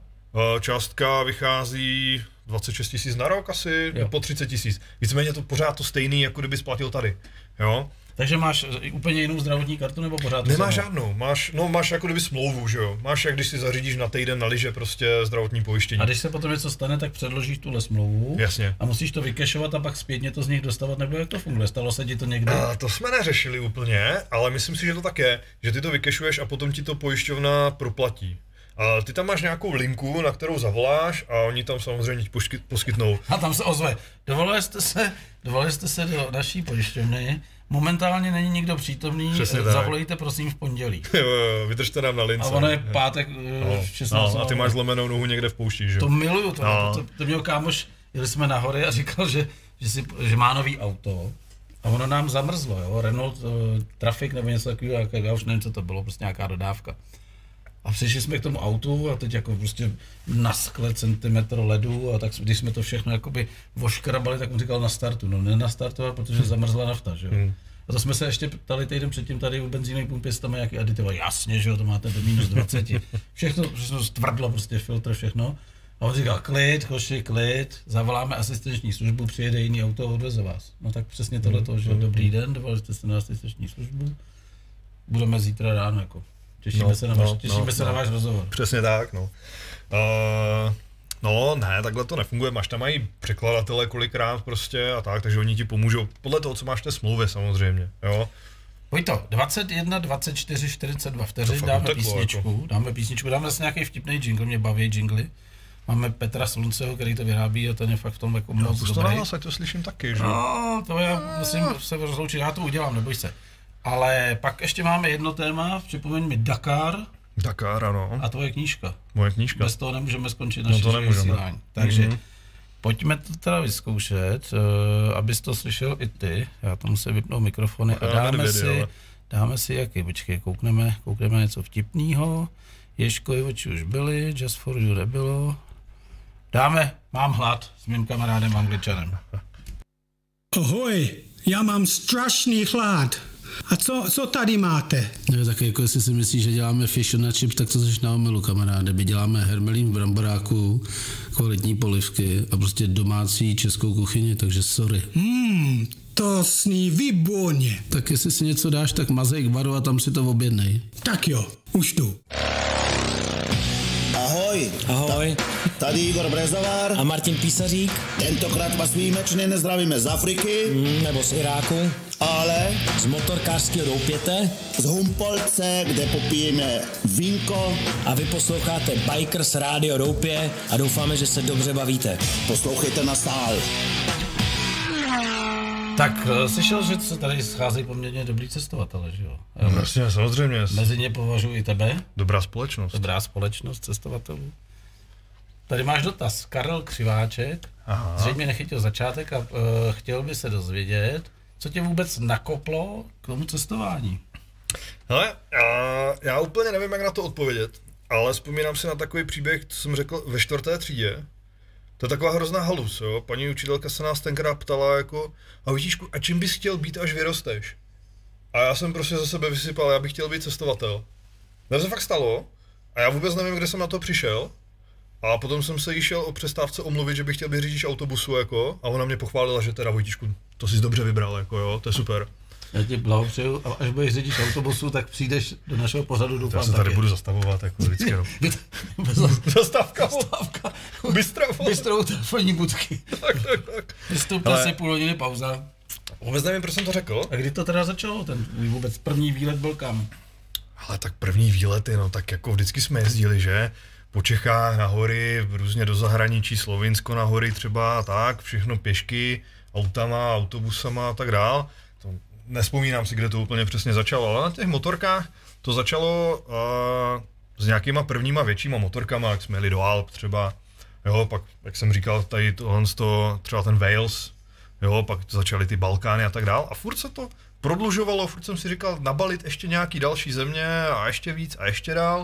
Částka vychází dvacet šest tisíc na rok asi, jo. Po třicet tisíc. Víceméně to pořád to stejný, jako kdyby splatil tady, jo? Takže máš úplně jinou zdravotní kartu nebo pořád? Nemáš žádnou, máš, no máš jako kdyby smlouvu, že jo? Máš, jak když si zařídíš na týden na lyže prostě zdravotní pojištění. A když se potom něco stane, tak předložíš tuhle smlouvu. Jasně. A musíš to vykešovat a pak zpětně to z nich dostávat, nebo jak to funguje? Stalo se ti to někde? A to jsme neřešili úplně, ale myslím si, že to tak je, že ty to vykešuješ a potom ti to pojišťovna proplatí. A ty tam máš nějakou linku, na kterou zavoláš a oni tam samozřejmě poskytnou. A tam se ozve, dovolili jste se, dovolili jste se do naší pojišťovny, momentálně není nikdo přítomný, zavolejte prosím v pondělí. Jo, jo, vydržte nám na lince. A ono je pátek no, šestnáct no, a ty máš zlomenou nohu někde v poušti, že? To miluju, to, no. to, to, to měl kámoš, jeli jsme na hory a říkal, že, že, si, že má nový auto a ono nám zamrzlo, jo, Renault uh, Traffic nebo něco takového, já už nevím, co to bylo, prostě nějaká dodávka. A přišli jsme k tomu autu a teď jako prostě na skle centimetr ledu a tak když jsme to všechno jakoby voškrabali, tak on říkal na startu, no nenastartoval, protože zamrzla nafta, že jo. Hmm. A to jsme se ještě ptali týden předtím tady u benzínové pumpy, jestli tam má nějaký aditiva, jasně, že jo, to máte do minus dvacet. Všechno, všechno stvrdlo, prostě filtr, všechno. A on říkal, klid, hoši, klid, zavoláme asistenční službu, přijede jiný auto a odveze vás. No tak přesně tohleto, že dobrý den, dovolili jste se na asistenční službu, budeme zítra ráno jako. Těšíme, no, se, na, no, těšíme no, se no. na váš rozhovor. Přesně tak, no. Uh, no ne, takhle to nefunguje, máš tam mají překladatele kolikrát prostě a tak, takže oni ti pomůžou podle toho, co máš v té smlouvě samozřejmě, jo. Vojto, dvacet jedna, dvacet čtyři, čtyřicet dva vteřin, dáme uteklo, písničku, jako. dáme písničku, dáme zase nějaký vtipný jingle, mě baví jingly. Máme Petra Slunceho, který to vyrábí a ten je fakt v tom jako moc dobrý. To nás, to slyším taky, že? No, to já musím se rozloučit, já to udělám, neboj se. Ale pak ještě máme jedno téma, připomeň mi Dakar. Dakar, ano. A tvoje knížka. Moje knížka. Bez toho nemůžeme skončit naše no vysílání. Takže mm-hmm. pojďme to teda vyzkoušet, uh, abys to slyšel i ty. Já to musím vypnout mikrofony a dáme si, ale... dáme si jaký, počkej, koukneme, koukneme něco vtipného. Ježkovi oči už byly, Just for You nebylo. Dáme, mám hlad s mým kamarádem Angličanem. Ahoj, já mám strašný hlad. A co, co tady máte? Ne, tak jako jestli si myslíš, že děláme fish and chips, tak to jsi na omylu, kamaráde. My děláme hermelín v bramboráku, kvalitní polivky a prostě domácí českou kuchyni, takže sorry. Hmm, to sní výborně. Tak jestli si něco dáš, tak mazej k baru a tam si to objednej. Tak jo, už tu. Ahoj. Ahoj. Ta, tady Igor Brezovar. A Martin Písařík. Tentokrát vás výjimečně nezdravíme z Afriky. Mm, nebo z Iráku. Ale z motorkářského Doupěte. Z Humpolce, kde popijeme vínko. A vy posloucháte Bikers Radio Doupě a doufáme, že se dobře bavíte. Poslouchejte na stál. Tak slyšel, že se tady scházejí poměrně dobrý cestovatele, že jo? No, vlastně, samozřejmě. Mezi ně považuji i tebe. Dobrá společnost. Dobrá společnost cestovatelů. Tady máš dotaz. Karel Křiváček. Aha. Zřejmě nechytil začátek a uh, chtěl by se dozvědět, co tě vůbec nakoplo k tomu cestování. Hele, já, já úplně nevím, jak na to odpovědět, ale vzpomínám si na takový příběh, co jsem řekl ve čtvrté třídě. To je taková hrozná halus, jo. Paní učitelka se nás tenkrát ptala jako, a Vítíšku, a čím bys chtěl být, až vyrosteš? A já jsem prostě za sebe vysypal, já bych chtěl být cestovatel. To se fakt stalo a já vůbec nevím, kde jsem na to přišel. A potom jsem se jí šel o přestávce omluvit, že bych chtěl být řidič autobusu, jako, a ona mě pochválila, že teda Vojtíšku, to jsi dobře vybral, jako jo, to je super. Já ti blahopřeju, a až budeš řidič autobusu, tak přijdeš do našeho pořadu, doufám. Já se tady taky budu zastavovat, jako vždycky. No. Zastavka. Zastavka. Bystrou. Bystrou telefonní budky. Tak, tak, tak. Vystupil si půl hodiny pauza. Vůbec nevím, proč jsem to řekl. A kdy to teda začalo, ten vůbec první výlet byl kam? Ale tak první výlety, no tak jako vždycky jsme jezdili, že? Po Čechách na hory, různě do zahraničí, Slovinsko na hory třeba a tak, všechno pěšky autama, autobusama a tak dál. To nespomínám si, kde to úplně přesně začalo, ale na těch motorkách to začalo uh, s nějakýma prvníma většíma motorkama, jak jsme jeli do Alp třeba, jo, pak, jak jsem říkal, tady tohle to, třeba ten Wales, jo, pak začaly ty Balkány a tak dál a furt se to prodlužovalo, furt jsem si říkal nabalit ještě nějaký další země a ještě víc a ještě dál.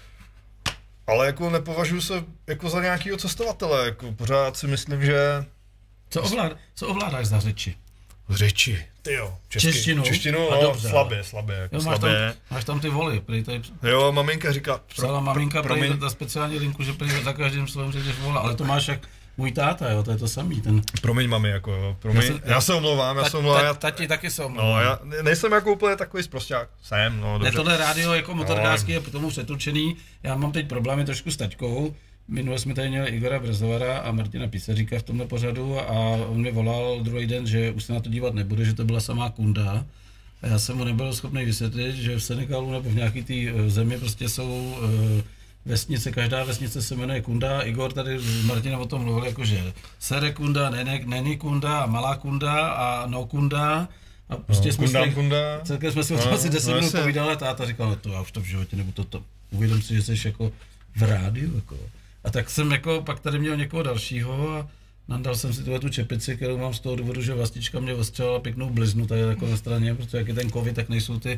Ale jako nepovažuji se jako za nějakýho cestovatele, jako pořád si myslím, že... Co, ovlád, co ovládáš za řeči? Řeči, tyjo, česky, češtinu? Češtinu, no, dobře, slabě, slabě, jako jo, máš, slabě. Tam, máš tam ty voly, prý tady... Jo, maminka říká... Psala maminka prý na speciální linku, že prý za každým slovem řekneš vola, ale to máš jak můj táta, jo, to je to samý, ten... Promiň mami, jako jo, promiň, já, jsem, já se omlouvám, já ta, se omlouvám. Ta, tati taky se omlouvám. No, já nejsem jako úplně takový sprosťák, jsem, no dobře. Ne, tohle rádio jako motorkářský je k tomu přetočený, já mám teď problémy trošku s taťkou. Minule jsme tady měli Igora Brzovara a Martina Písaříka v tomhle pořadu a on mi volal druhý den, že už se na to dívat nebude, že to byla samá kunda. A já jsem mu nebyl schopný vysvětlit, že v Senegalu nebo v nějaký té zemi prostě jsou uh, vesnice, každá vesnice se jmenuje kunda. Igor tady s Martinem o tom mluvil, jakože sere kunda, nene, neni kunda, malá kunda a no kunda. A prostě no, jsme kunda, si, kunda. celkem jsme si no, asi deset minut povídali a táta říkal, no to já už to v životě nebudu to, to. Uvědom si, že jsi jako v rádiu, jako. A tak jsem jako pak tady měl někoho dalšího a nandal jsem si tu čepici, kterou mám z toho důvodu, že vlastička mě ostřelila pěknou bliznu tady jako na straně, protože jak je ten covid, tak nejsou ty,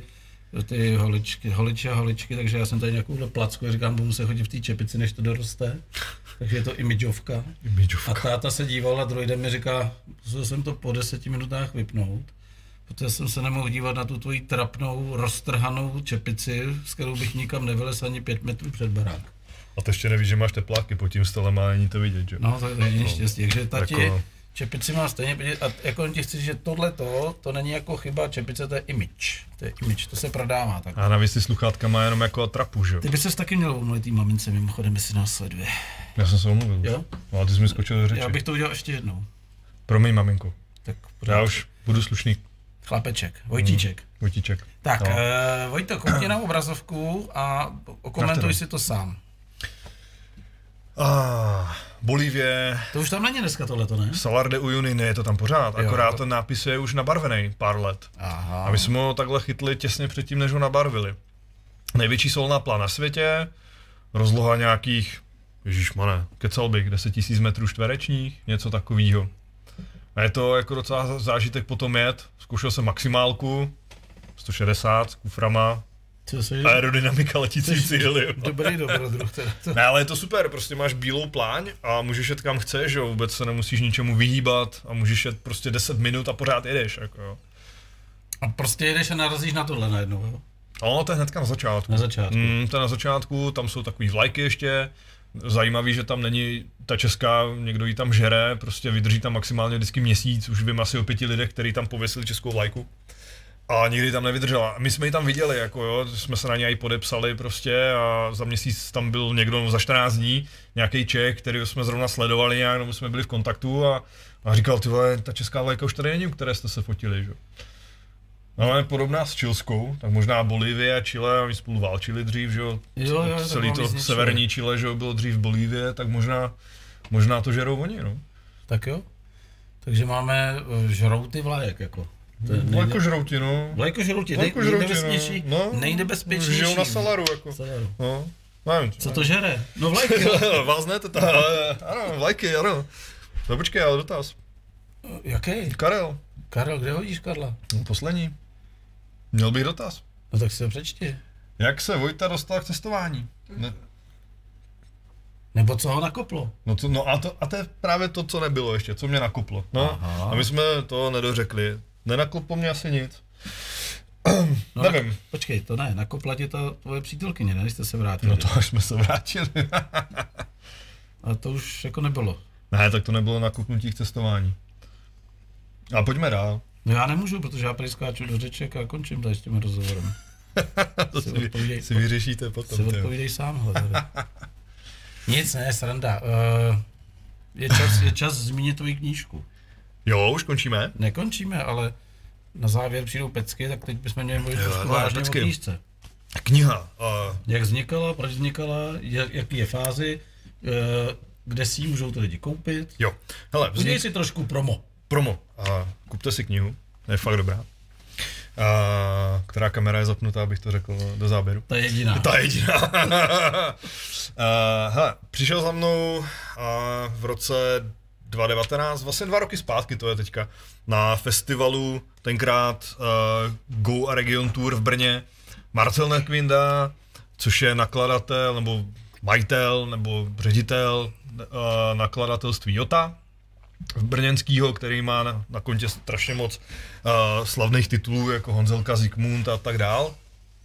ty holičky, holiči a holičky, takže já jsem tady nějakou placku a říkám, budu muset chodit v té čepici, než to doroste. Takže je to imidžovka. imidžovka. A táta se díval a druhý den mi říká, musel jsem to po deseti minutách vypnout, protože jsem se nemohl dívat na tu tvoji trapnou, roztrhanou čepici, s kterou bych nikam nevylez ani pět metrů před barák. A to ještě nevíš, že máš tepláky pod tím stolem a není to vidět, že? No, to je neštěstí, no, takže tati jako... čepici má stejně vidět a jako ti chci říct, že tohle to, to není jako chyba čepice, to je image, to je image, to se prodává tak. A navíc ty sluchátka má jenom jako atrapu, že? Ty bys se taky měl omluvit tý mamince, mimochodem, jestli nás sleduje. Já jsem se omluvil. Jo? No a ty jsi mi skočil do řeči. Já bych to udělal ještě jednou. Promiň, maminko. Tak já už budu slušný. Chlapeček, Vojtíček. Hmm, Vojtíček. Tak, no. uh, Vojto, koukni na obrazovku a okomentuj si to sám. Ah, Bolívie. To už tam není dneska tohleto, ne? Salar de Uyuni, ne, je to tam pořád, jo, akorát to... ten nápis je už nabarvený pár let. Aha. A my jsme ho takhle chytli těsně předtím, než ho nabarvili. Největší solná plá na světě, rozloha nějakých, ježišmane, kecal bych, deset tisíc metrů čtverečních, něco takového. A je to jako docela zážitek potom jet, zkoušel jsem maximálku, sto šedesát s kuframa, aerodynamika letící cíly. Dobrý dobrodruh teda. Ne, ale je to super, prostě máš bílou pláň a můžeš jet kam chceš, že jo, vůbec se nemusíš ničemu vyhýbat a můžeš jet prostě deset minut a pořád jedeš, jako jo. A prostě jedeš a narazíš na tohle najednou, jo? No, to je hnedka na začátku. Na začátku. Mm, to je na začátku, tam jsou takový vlajky ještě, zajímavý, že tam není ta česká, někdo ji tam žere, prostě vydrží tam maximálně vždycky měsíc, už vím asi o pěti lidech, kteří tam pověsili českou vlajku. A nikdy tam nevydržela. My jsme ji tam viděli, jako jo, jsme se na něj podepsali prostě a za měsíc tam byl někdo za čtrnáct dní, nějaký Čech, který jsme zrovna sledovali nějak, nebo jsme byli v kontaktu a, a říkal, ty vole, ta česká vlajka už tady není, u které jste se fotili, že? No, je podobná s čilskou, tak možná Bolívie a Chile, oni spolu válčili dřív, že jo, jo, jo celý to severní Chile, že jo, bylo dřív v Bolívie, tak možná, možná to žerou oni, no. Tak jo, takže máme žrouty vlajek, jako. Vlajkožrouti, no. Vlajkožrouti, nejnebezpečnější, no. nejnebezpečnější. Žijou na Salaru, jako. Salaru. No. Nevím, co to žere? No vlajky. Vás ne, to ano, vlajky, ano. No počkej, ale dotaz. Jaký? Karel. Karel, kde hodíš Karla? No, poslední. Měl bych dotaz. No tak si ho přečti. Jak se Vojta dostal k cestování? Ne. Nebo co ho nakoplo? No, to, no a, to, a to je právě to, co nebylo ještě, co mě nakoplo. No, aha. A my jsme to nedořekli. Nenakoplo mě asi nic. No, nevím. Nak- počkej, to ne, nakopla ti ta tvoje přítelkyně, ne, jste se vrátili. No to až jsme se vrátili. A to už jako nebylo. Ne, tak to nebylo nakopnutí k cestování. A pojďme dál. No já nemůžu, protože já skáču do řeček a končím tady s tím rozhovorem. To si, si, si vyřešíte potom. Si odpovídej sám, hle. Nic, ne, sranda. Uh, je, čas, je čas zmínit tvoji knížku. Jo, už končíme? Nekončíme, ale na závěr přijdou pecky, tak teď bychom měli mluvit trošku vážně o knížce. Kniha. Uh... Jak vznikala, proč vznikala, jak, jaký je fázi, uh, kde si ji můžou to lidi koupit. Jo. Hele, vznik... Udělej si trošku promo. promo. A kupte si knihu, je fakt dobrá. A která kamera je zapnutá, abych to řekl do záběru? Ta jediná. Ta jediná. a, hele, přišel za mnou a v roce dva tisíce devatenáct, vlastně dva roky zpátky to je teďka, na festivalu, tenkrát uh, Go a Region Tour v Brně, Marcel Nekvinda, což je nakladatel nebo majitel nebo ředitel uh, nakladatelství Jota v brněnskýho, který má na, na kontě strašně moc uh, slavných titulů jako Honzelka, Zikmund a tak dál.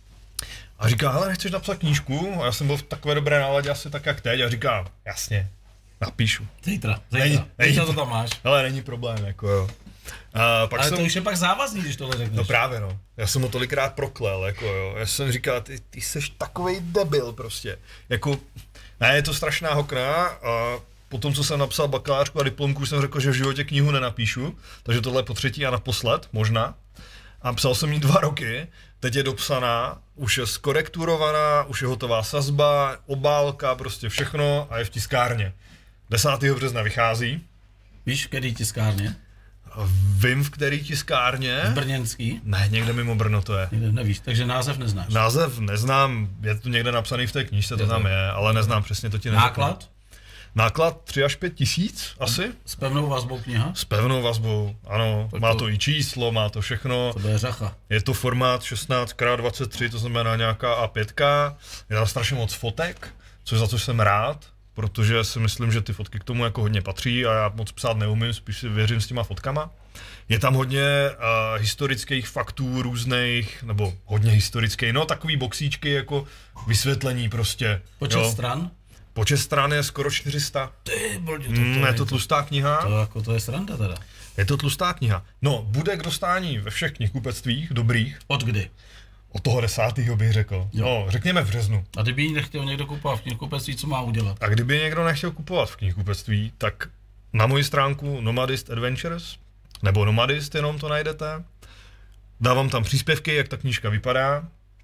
A říká, hele, nechceš napsat knížku? A já jsem byl v takové dobré náladě asi tak jak teď a říká, jasně, napíšu. Zítra, zítra, není, zítra to tam máš. Hele, není problém, jako jo. A pak ale jsem, to už je pak závazný, když tohle řekneš. No právě no, já jsem ho tolikrát proklel, jako jo. Já jsem říkal, ty, ty seš takovej debil prostě. Jako, ne, je to strašná hokna a potom, co jsem napsal bakalářku a diplomku, jsem řekl, že v životě knihu nenapíšu, takže tohle je po třetí a naposled, možná. A psal jsem jí dva roky, teď je dopsaná, už je skorekturovaná, už je hotová sazba, obálka, prostě všechno a je v tiskárně. desátého března vychází. Víš, v který tiskárně? Vím, v který tiskárně. V brněnský? Ne, někde mimo Brno to je. Někde nevíš, takže název neznáš. Název neznám, je tu někde napsaný v té knížce, to tam je, ale neznám přesně, to ti neřeknu. Náklad? Náklad tři až pět tisíc asi. S pevnou vazbou kniha? S pevnou vazbou, ano. Tak má to, to i číslo, má to všechno. To je řacha. Je to formát šestnáct krát dvacet tři, to znamená nějaká á pět. Je tam strašně moc fotek, což za co jsem rád, protože si myslím, že ty fotky k tomu jako hodně patří a já moc psát neumím, spíš si věřím s těma fotkama. Je tam hodně uh, historických faktů různých, nebo hodně historických, no takový boxíčky jako vysvětlení prostě. Počet jo. stran? Počet stran je skoro čtyři sta. Ty blbě, to, to, mm, je to tlustá kniha. To, jako, to je sranda teda. Je to tlustá kniha. No, bude k dostání ve všech knihkupectvích dobrých. Od kdy? Od toho desátého bych řekl. Jo. No, řekněme v březnu. A kdyby ji nechtěl někdo kupovat v knihkupectví, co má udělat? A kdyby někdo nechtěl kupovat v knihkupectví, tak na moji stránku Nomadist Adventures, nebo Nomadist, jenom to najdete. Dávám tam příspěvky, jak ta knížka vypadá.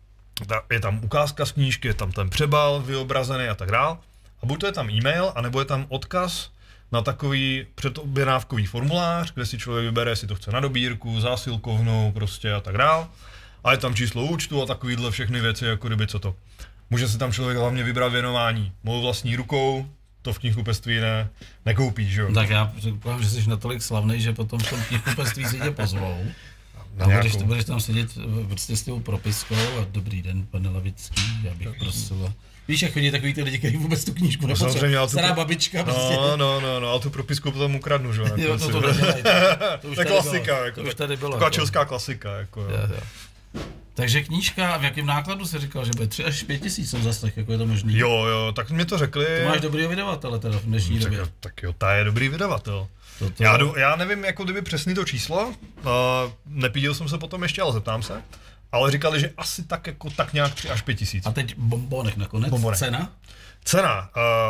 Je tam ukázka z knížky, je tam ten přebal vyobrazený a tak dál. A buď to je tam e-mail, anebo je tam odkaz na takový předobjednávkový formulář, kde si člověk vybere, jestli to chce na dobírku, zásilkovnou prostě a tak dál. A je tam číslo účtu a takovýhle všechny věci, jako kdyby co to. Může si tam člověk hlavně vybrat věnování mou vlastní rukou, to v knihkupectví ne, nekoupíš, že jo? Tak já předpokládám, že jsi natolik slavný, že potom v tom knihkupectví si tě pozvou. A budeš, budeš tam sedět prostě s tou propiskou a dobrý den, pane Lavický, já bych prosil. Víš, jak chodí takový ty lidi, kteří vůbec tu knížku nepotřebují. Stará pro... babička no, prostě. No, no, no, no, ale tu propisku potom ukradnu, že jo? Jo, to, to, nedělaj, to, to už to je klasika, bylo. jako. To už tady bylo. Taková česká klasika, jako. Jo. Jo, jo. Takže knížka, v jakém nákladu se říkal, že bude tři až pět tisíc, jsem zaslech, jako je to možný? Jo, jo, tak mi to řekli. To máš dobrýho vydavatele teda v dnešní tak, době. Tak jo, ta je dobrý vydavatel. To, to... Já, jdu, já nevím, jako kdyby přesný to číslo, uh, nepíděl jsem se potom ještě, ale zeptám se. Ale říkali, že asi tak jako tak nějak tři až pět tisíc. A teď bombonek nakonec, bombonek. Cena? Cena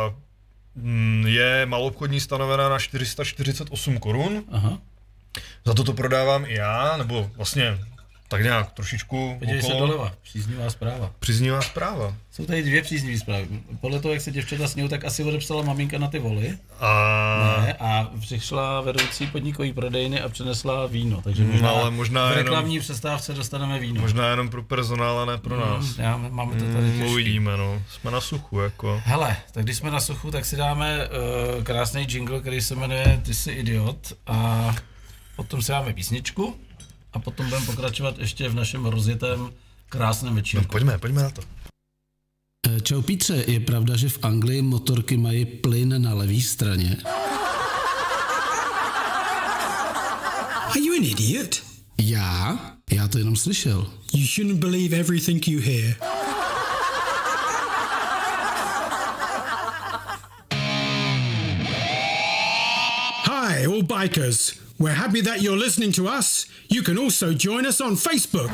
uh, je maloobchodní stanovená na čtyři sta čtyřicet osm korun. Aha. Za to to prodávám i já, nebo vlastně tak nějak trošičku Podívej okolo. Se doleva, příznivá zpráva. Příznivá zpráva. Jsou tady dvě příznivé zprávy. Podle toho, jak se děvčata smějou, tak asi odepsala maminka na ty voly. A... Ne, a přišla vedoucí podnikový prodejny a přinesla víno. Takže možná, no, ale možná v reklamní jenom, přestávce dostaneme víno. Možná jenom pro personál a ne pro nás. Mm, já, máme to tady těžký. Uvidíme, no. Jsme na suchu, jako. Hele, tak když jsme na suchu, tak si dáme uh, krásný jingle, který se jmenuje Ty jsi idiot. A potom si dáme písničku. A potom budeme pokračovat ještě v našem rozjetém krásném večírku. No, pojďme, pojďme na to. Čau Pítře, je pravda, že v Anglii motorky mají plyn na levé straně? Are you an idiot? Já? Já to jenom slyšel. You shouldn't believe everything you hear. Hi, all bikers. We're happy that you're listening to us. You can also join us on Facebook.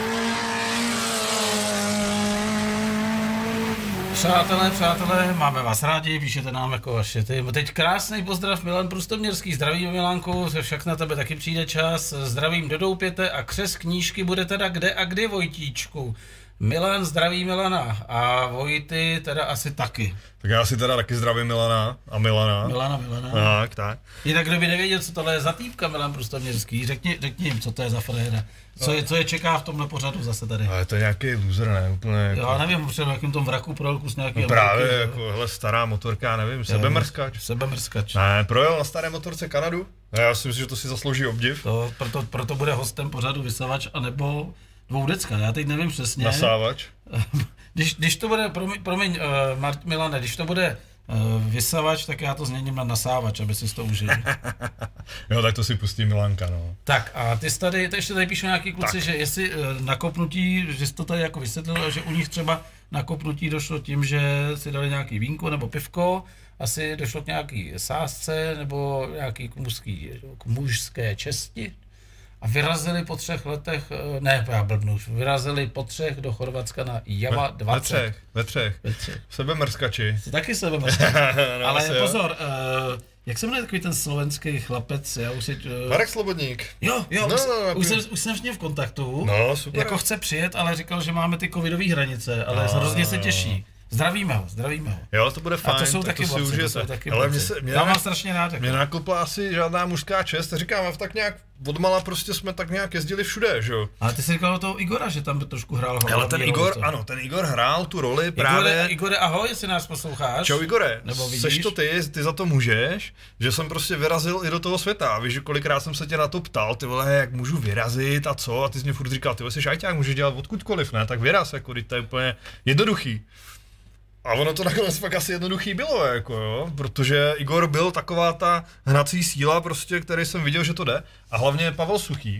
Přátelé, přátelé, máme vás rádi, píšete nám jako vaše ty. Teď krásný pozdrav Milan Prustoměrský, zdravím Milánku, však na tebe taky přijde čas. Zdravím do Doupěte a křes knížky bude teda kde a kdy, Vojtíčku. Milan zdraví Milana a Vojty teda asi taky. Tak já si teda taky zdravím Milana a Milana. Milana, Milana. Tak, tak. Jinak kdo by nevěděl, co tohle je za týpka Milan Prostoměrský, řekni, řekni jim, co to je za fréra. Co je, co je čeká v tomhle pořadu zase tady. Ale to je nějaký loser, ne? Úplně jako... Já nevím, třeba jakým tom vraku projel kus nějaký... No právě, Ameriky, jako, hele, stará motorka, nevím, sebemrskač. Sebemrskač. Ne, projel na staré motorce Kanadu. Já si myslím, že to si zaslouží obdiv. To, proto, proto bude hostem pořadu Vysavač, anebo Dvoudecka, já teď nevím přesně. Nasávač. Když, když to bude, promiň, promiň uh, Mart, Milane, když to bude uh, Vysavač, tak já to změním na Nasávač, aby si to užil. Jo, tak to si pustí Milanka, no. Tak a ty jsi tady, to ještě tady píšou nějaký kluci, tak. Že jestli uh, nakopnutí, že jsi to tady jako vysvětlil, že u nich třeba nakopnutí došlo tím, že si dali nějaký vínko nebo pivko, asi došlo k nějaký sázce nebo nějaký k, mužský, k mužské česti. A vyrazili po třech letech, ne, já blbnu, vyrazili po třech do Chorvatska na Java dvacet. Ve třech, ve třech. Ve třech. Sebemrskači. Jsi taky sebemrskači. No, ale pozor, uh, jak se jmenuje takový ten slovenský chlapec? Já už si, uh... Marek Slobodník. Jo, jo, no, už, no, no, už, jsem, už jsem s ním v kontaktu. No, super. Jako chce přijet, ale říkal, že máme ty covidové hranice, ale no, hrozně se těší. Zdravíme ho, zdravíme ho. Jo, to bude fajn. A to jsou taky borci, to jsou taky ale mě se, mě já mám strašně rád. Mě nakopla asi žádná mužská čest, říkám, tak nějak odmala prostě jsme tak nějak jezdili všude, že jo. Ale ty jsi říkal o toho Igora, že tam trošku hrál hlavní ale ten Igor, roli, ano, ten Igor hrál tu roli právě. Igore, Igore, ahoj, jestli nás posloucháš. Čau Igore, seš to ty, ty za to můžeš, že jsem prostě vyrazil i do toho světa. A víš, že kolikrát jsem se tě na to ptal, ty vole, jak můžu vyrazit a co? A ty jsi mě furt říkal, ty vole, jsi ajťák, můžeš dělat odkudkoliv, ne? Tak vyraz, jako, to je úplně jednoduchý. A ono to nakonec fakt asi jednoduchý bylo, jako jo, protože Igor byl taková ta hnací síla prostě, který jsem viděl, že to jde. A hlavně Pavel Suchý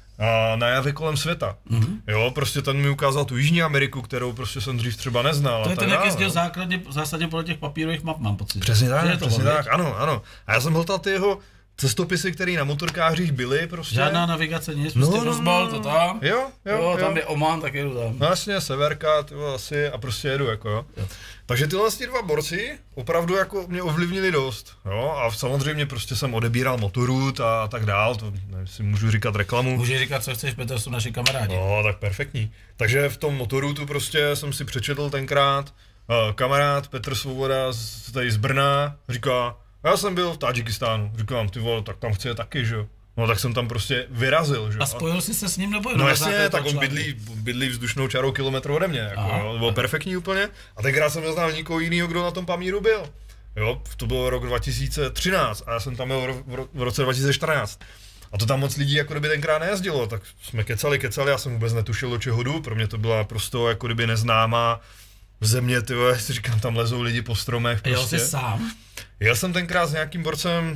a na Javě kolem světa. Mm-hmm. Jo, prostě ten mi ukázal tu Jižní Ameriku, kterou prostě jsem dřív třeba neznal. To je ten, jak jezdil základně, v zásadě podle těch papírových map, mám pocit. Přesně tak, přesně tak, ano, ano. A já jsem hltal ty jeho cestopisy, které na motorkářích byly prostě. Žádná navigace, nic, prostě no, rozbal to tam. Jo, jo, jo, tam jo. je Oman, tak jedu tam. No jasně, severka, tyvo, asi a prostě jedu, jako jo. jo. Takže tyhle vlastně dva borci opravdu jako mě ovlivnili dost, jo, a samozřejmě prostě jsem odebíral Motorut a tak dál, to nevím, si můžu říkat reklamu. Můžeš říkat, co chceš, Petr, jsou naši kamarádi. No, tak perfektní. Takže v tom Motorutu prostě jsem si přečetl tenkrát, uh, kamarád Petr Svoboda z, tady z Brna říká, já jsem byl v Tadžikistánu, říkám, ty vole, tak tam chci je taky, že jo. No tak jsem tam prostě vyrazil, že jo. A spojil jsi se s ním nebo? No jasně, tak on bydlí, bydlí vzdušnou čarou kilometr ode mě, jako, aha, jo, to bylo aha. perfektní úplně. A tenkrát jsem neznal nikoho jiného, kdo na tom Pamíru byl. Jo, to byl rok dva tisíce třináct a já jsem tam byl v roce dva tisíce čtrnáct. A to tam moc lidí jako kdyby tenkrát nejezdilo, tak jsme kecali, kecali, já jsem vůbec netušil, do čeho jdu, pro mě to byla prostě jako kdyby neznámá země, ty vole, si říkám, tam lezou lidi po stromech prostě. Jel jsi sám? Jel jsem tenkrát s nějakým borcem,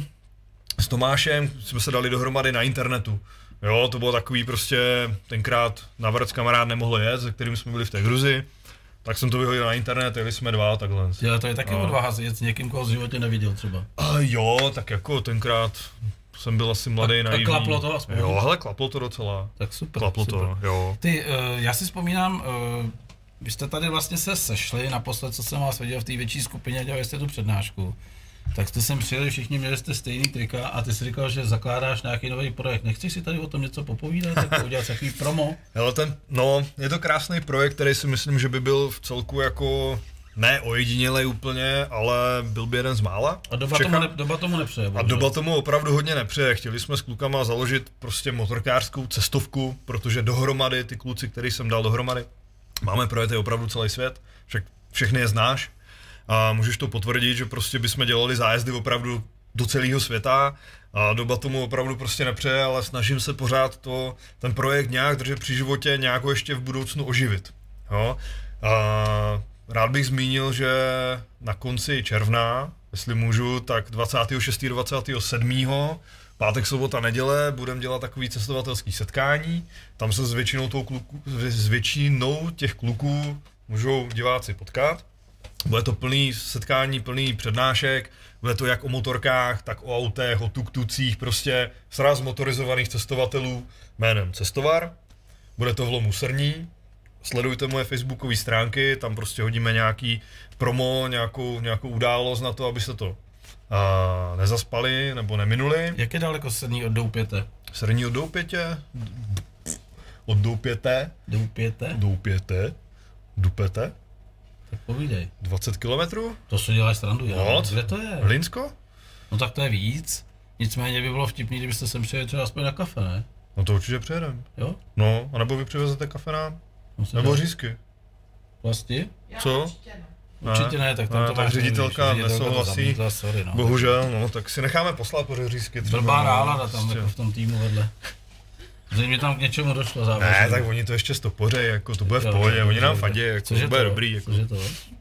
s Tomášem, jsme se dali dohromady na internetu. Jo, to bylo takový prostě, tenkrát na vrc kamarád nemohl jet, se kterým jsme byli v té Gruzi. Tak jsem to vyhodil na internet, jeli jsme dva takhle. Jo, to je taky no. odvaha jet s někým, koho v životě neviděl třeba. A jo, tak jako tenkrát jsem byl asi mladý, naivní. A klaplo to aspoň? Jo, hele, klaplo to docela. Tak super. Klaplo super. to, jo. Ty, uh, já si vzpomínám, uh, vy jste tady vlastně se sešli, naposled, co jsem vás viděl v té větší skupině, dělali jste tu přednášku. Tak jste sem přijeli, všichni měli jste stejný trika a ty jsi říkal, že zakládáš nějaký nový projekt. Nechceš si tady o tom něco popovídat, tak udělat takový promo? Hele, ten, no, je to krásný projekt, který si myslím, že by byl v celku jako ne ojedinělej úplně, ale byl by jeden z mála. A doba, tomu, ne, doba tomu nepřeje. A doba tomu opravdu hodně nepřeje. Chtěli jsme s klukama založit prostě motorkářskou cestovku, protože dohromady, ty kluci, který jsem dal dohromady, máme projety opravdu celý svět, však všechny je znáš. A můžeš to potvrdit, že prostě bychom dělali zájezdy opravdu do celého světa a doba tomu opravdu prostě nepřeje, ale snažím se pořád to, ten projekt nějak držet při životě, nějak ho ještě v budoucnu oživit. Jo? A rád bych zmínil, že na konci června, jestli můžu, tak dvacátého šestého dvacátého sedmého pátek, sobota, neděle budeme dělat takový cestovatelský setkání. Tam se s většinou, tou kluku, s většinou těch kluků můžou diváci potkat. Bude to plný setkání, plný přednášek, bude to jak o motorkách, tak o autech, o tuk-tucích, prostě sraz motorizovaných cestovatelů jménem Cestovar. Bude to v Lomu Srní, sledujte moje facebookové stránky, tam prostě hodíme nějaký promo, nějakou, nějakou událost na to, aby se to a, nezaspali nebo neminuli. Jak je daleko Srní od Doupěte? Srní od Doupětě? Od Doupěte? Doupěte? Doupěte. Dupete? Tak povídej. dvacet kilometrů? To si děláš srandu, já. Moc? Kde to je? Hlinsko? No tak to je víc. Nicméně by bylo vtipný, kdybyste sem přijeli třeba aspoň na kafe, ne? No to určitě přijedem. Jo? No, anebo vy přivezete kafe nám? Musím Nebo dát. řízky. Vlastně? Co? Určitě ne, tak tam ne, to tak máš ředitelka nejvíc. Ředitelka to nesouhlasí. zamítla, sorry, no. Bohužel, no, tak si necháme poslat po řízky. Blbá nálada tam jako v tom týmu vedle. Zřejmě tam k něčemu došlo závažně. Ne, tak oni to ještě stopořejí, jako to bude v pohodě, oni nám fandí, jako to bude dobrý. Jako. Cože to?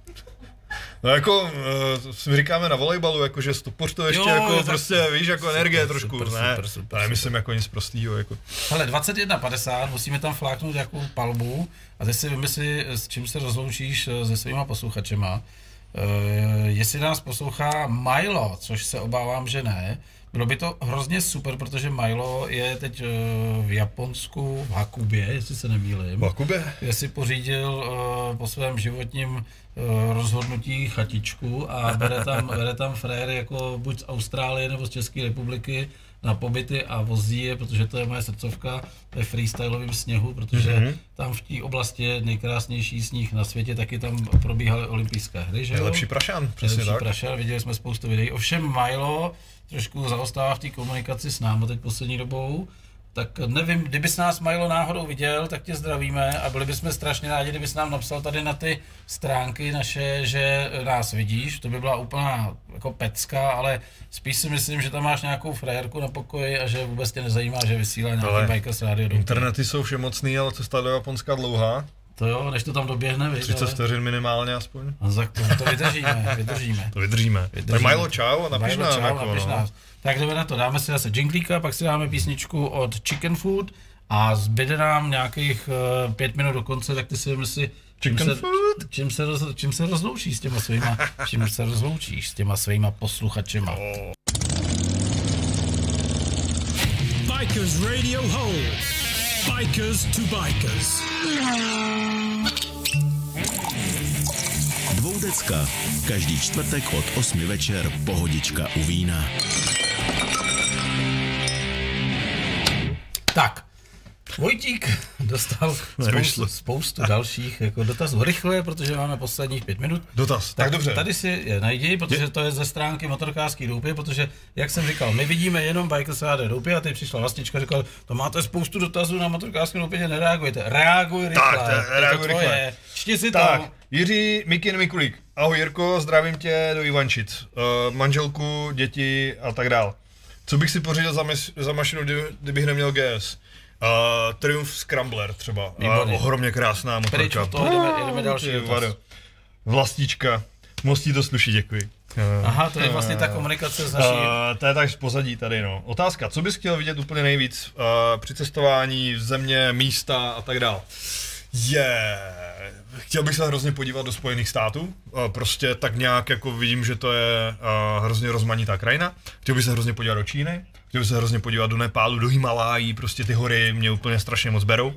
No jako, uh, říkáme na volejbalu, jako, že stopoř to ještě, jo, jako tak prostě, víš, jako super, energie trošku, super, ne, super, super, ale myslím jako nic prostýho, jako. Hele, dvacet jedna padesát, musíme tam fláknout nějakou palbu a teď si vymysli, s čím se rozloučíš se svýma posluchačema. Uh, jestli nás poslouchá Milo, což se obávám, že ne, bylo by to hrozně super, protože Milo je teď uh, v Japonsku, v Hakubě, jestli se nemýlím. V Hakubě? Kde si pořídil uh, po svém životním uh, rozhodnutí chatičku a bere tam, bere tam fréry jako buď z Austrálie nebo z České republiky na pobyty a vozí je, protože to je moje srdcovka, ve freestylovém sněhu, protože mm-hmm. tam v té oblasti je nejkrásnější sníh na světě, taky tam probíhaly olympijské hry, že jo? Nejlepší prašan, přesně Nejlepší tak. prašan, viděli jsme spoustu videí. Ovšem Milo trošku zaostává v té komunikaci s námi teď poslední dobou, tak nevím, kdyby s nás Milo náhodou viděl, tak tě zdravíme a byli bychom strašně rádi, kdyby s nám napsal tady na ty stránky naše, že nás vidíš, to by byla úplná jako pecka, ale spíš si myslím, že tam máš nějakou frérku na pokoji a že vůbec tě nezajímá, že vysílá nějaký Bikers Radio. Internety jsou všemocný, ale cesta do Japonska dlouhá. To jo, než to tam doběhne, víš, třicet vteřin minimálně aspoň. No, tak to, to vydržíme, vydržíme. To vydržíme. vydržíme. Tak Milo, čau a napiš Milo, nám. čau, jako, napiš no. nás. Tak jdeme na to, dáme si zase jinglíka, pak si dáme písničku od Chicken Food a zbyde nám nějakých uh, pět minut do konce, tak ty si myslí, čím se, čím, se roz, čím se rozloučí s těma svýma, čím se rozloučíš s těma svýma posluchačema. Oh. Bikers Radio Home. Bikers to bikers. Dvoudecka. Každý čtvrtek od osmi večer pohodička u vína. Tak, Vojtík dostal spoustu, spoustu dalších jako dotazů. Rychle, protože máme posledních pět minut. Dotaz, tak, tak dobře. Tady si je najdi, protože to je ze stránky Motorkářský doupě, protože, jak jsem říkal, my vidíme jenom Bikers Radio doupě a teď přišla vlastička a říkala, to máte spoustu dotazů na Motorkářském doupě, nereagujete. Reaguj rychle, tak, to, reaguj je to tvoje. Čti si tak, to. Jiří Mikin Mikulík. Ahoj Jirko, zdravím tě do Ivančic. Uh, manželku, děti a tak dál. Co bych si pořídil za, mes, za mašinu, kdy, kdybych neměl G S? Uh, Triumph Scrambler třeba. Uh, ohromně krásná motorka. To jdeme, jdeme další dotaz. Vlastička. Moc ti to sluší, děkuji. Uh, Aha, to je vlastně ta komunikace z naší... Uh, to je tak z pozadí tady, no. Otázka, co bys chtěl vidět úplně nejvíc uh, při cestování, země, místa a tak dále? Je, yeah. Chtěl bych se hrozně podívat do Spojených států, prostě tak nějak jako vidím, že to je uh, hrozně rozmanitá krajina. Chtěl bych se hrozně podívat do Číny, chtěl bych se hrozně podívat do Nepálu, do Himalájí, prostě ty hory mě úplně strašně moc berou.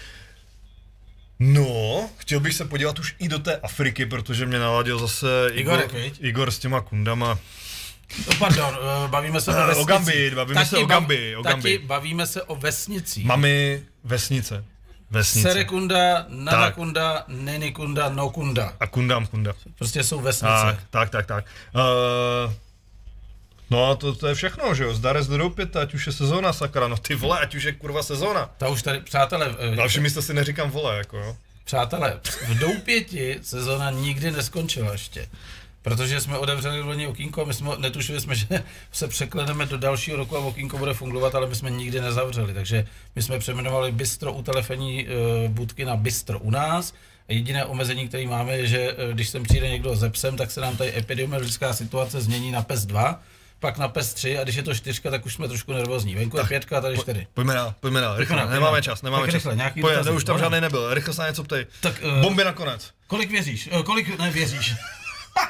No, chtěl bych se podívat už i do té Afriky, protože mě naladil zase Igor, Igor, Igor s těma kundama. No pardon, bavíme se o vesnici. O Gambii, bavíme taky se o Gambii. O Gambii. Taky bavíme se o vesnici. Mami vesnice. Vesnice. Serekunda, Nadakunda, Nenikunda, Nokunda. A Kundam Kunda. Prostě jsou vesnice. Tak, tak, tak, tak. Uh, no to, to je všechno, že jo, zdarec do doupěta, ať už je sezóna, sakra, no ty vole, ať už je kurva sezóna. Ta už tady, přátelé... Další místo si neříkám vole, jako jo. Přátelé, v Doupěti sezóna nikdy neskončila ještě. Protože jsme otevřeli loni okýnko a my jsme netušili jsme, že se překleneme do dalšího roku a okýnko bude fungovat, ale my jsme nikdy nezavřeli. Takže my jsme přejmenovali bistro u telefonní uh, budky na bistro u nás. A jediné omezení, které máme, je, že uh, když sem přijde někdo se psem, tak se nám tady epidemiologická situace změní na P E S dva, pak na P E S tři a když je to čtyřka, tak už jsme trošku nervózní. Venku je pětka a tady čtyři. Pojďme dál, pojďme dál, rychle, rychle nemáme čas, nemáme tak čas. Rychle, nějaký Pojďme, to už tam žádný nebyl, rychle se na něco ptej. Tak, uh, bomby nakonec. Kolik věříš? Uh, kolik nevěříš?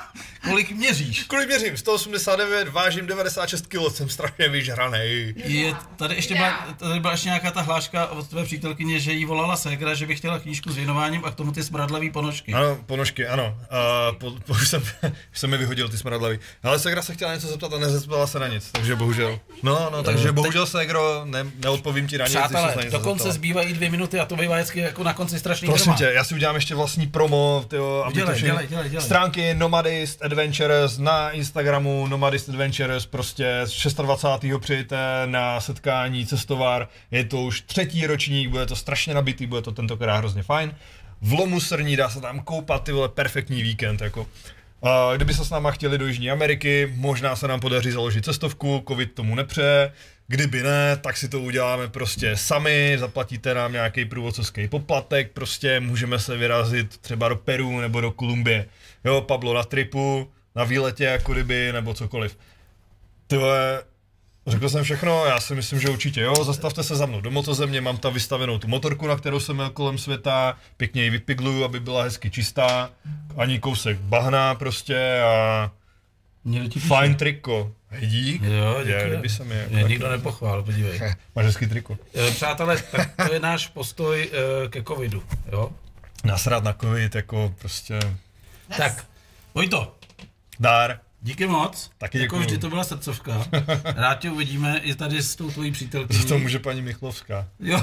Kolik měříš? Kolik měřím? sto osmdesát devět, vážím devadesát šest kilogramů, jsem strašně vyžranej. Je, tady ještě byla, tady byla ještě nějaká ta hláška od tvé přítelkyně, že jí volala ségra, že by chtěla knížku s věnováním a k tomu ty smradlavý ponožky. Ano, ponožky, ano. A po, po, už, jsem, už jsem mi vyhodil ty smradlavý. Ale ségra se chtěla něco zeptat a nezeptala se na nic, takže bohužel. No, no, takže bohužel ségro, ne, neodpovím ti na nic. Přátelé, dokonce zbývají dvě minuty a to bývá vždycky jako na konci strašný Prosím tě, já si udělám ještě vlastní promo, tyjo, aby dělej, to dělej, dělej, dělej. Stránky Nomadist Adventures na Instagramu, Nomadist Adventures, prostě dvacátého šestého přijďte na setkání cestovar, je to už třetí ročník, bude to strašně nabitý, bude to tentokrát hrozně fajn. V Lomu Srní dá se tam koupat, ty vole, perfektní víkend, jako. A kdyby se s náma chtěli do Jižní Ameriky, možná se nám podaří založit cestovku, covid tomu nepřeje. Kdyby ne, tak si to uděláme prostě sami, zaplatíte nám nějaký průvodcovský poplatek, prostě můžeme se vyrazit třeba do Peru nebo do Kolumbie. Jo, Pablo na tripu, na výletě jako kdyby, nebo cokoliv. Tyhle, řekl jsem všechno, já si myslím, že určitě jo, zastavte se za mnou do motozemě, mám tam vystavenou tu motorku, na kterou jsem měl kolem světa, pěkně ji vypigluju, aby byla hezky čistá, ani kousek bahna prostě a fajn triko. Hej, dík. Jo, je, kdyby se mi mě nikdo nepochvál, podívej. Máš hezký triko. Přátelé, tak to je náš postoj ke covidu, jo? Nasrát na covid, jako prostě... Tak, Vojto. Dár. Díky moc. Taky jako děkuju. vždy to byla srdcovka. Rád tě uvidíme i tady s tou tvojí přítelkyní. To může paní Michlovská. Jo.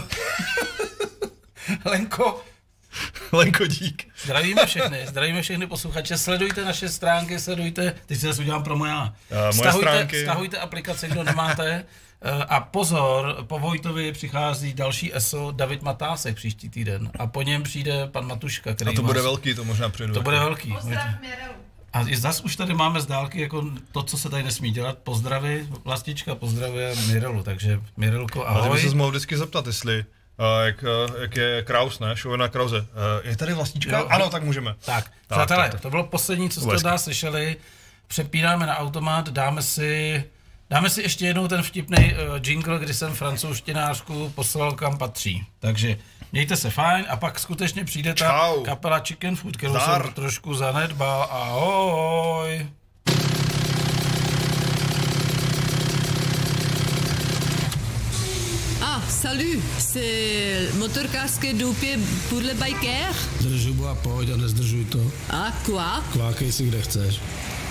Lenko. Lenko, dík. Zdravíme všechny, zdravíme všechny posluchače, sledujte naše stránky, sledujte, teď si zase udělám promo já. Uh, moje stahujte, stránky. stahujte aplikace, kdo nemáte. A pozor, po Vojtovi přichází další E S O David Matásek příští týden a po něm přijde pan Matuška, který A to má... bude velký, to možná přijdu. To bude velký. Pozdrav Mirelu. A i zas už tady máme z dálky jako to, co se tady nesmí dělat. Pozdravy, Vlastička pozdravuje Mirelu, takže Mirelko, ahoj. Ale ty by se mohl vždycky zeptat, jestli, uh, jak, uh, jak je Kraus, ne? Šovena Krause. Uh, je tady Vlastička? Jo, ano, tak můžeme. Tak, tak přátelé, tak, tak. to bylo poslední, co jste Vůbec. od nás slyšeli. Přepínáme na automat, dáme si, dáme si ještě jednou ten vtipný uh, jingle, kdy jsem francouzštinářku poslal kam patří. Takže mějte se fajn a pak skutečně přijde ta Čau. kapela Chicken Food, kterou Zdar. jsem trošku zanedbal. Ahoj. Ah, salut, c'est motorkářské doupě pour le biker? Držu a pojď a nezdržuj to. Ah, quoi? Kvákej si kde chceš.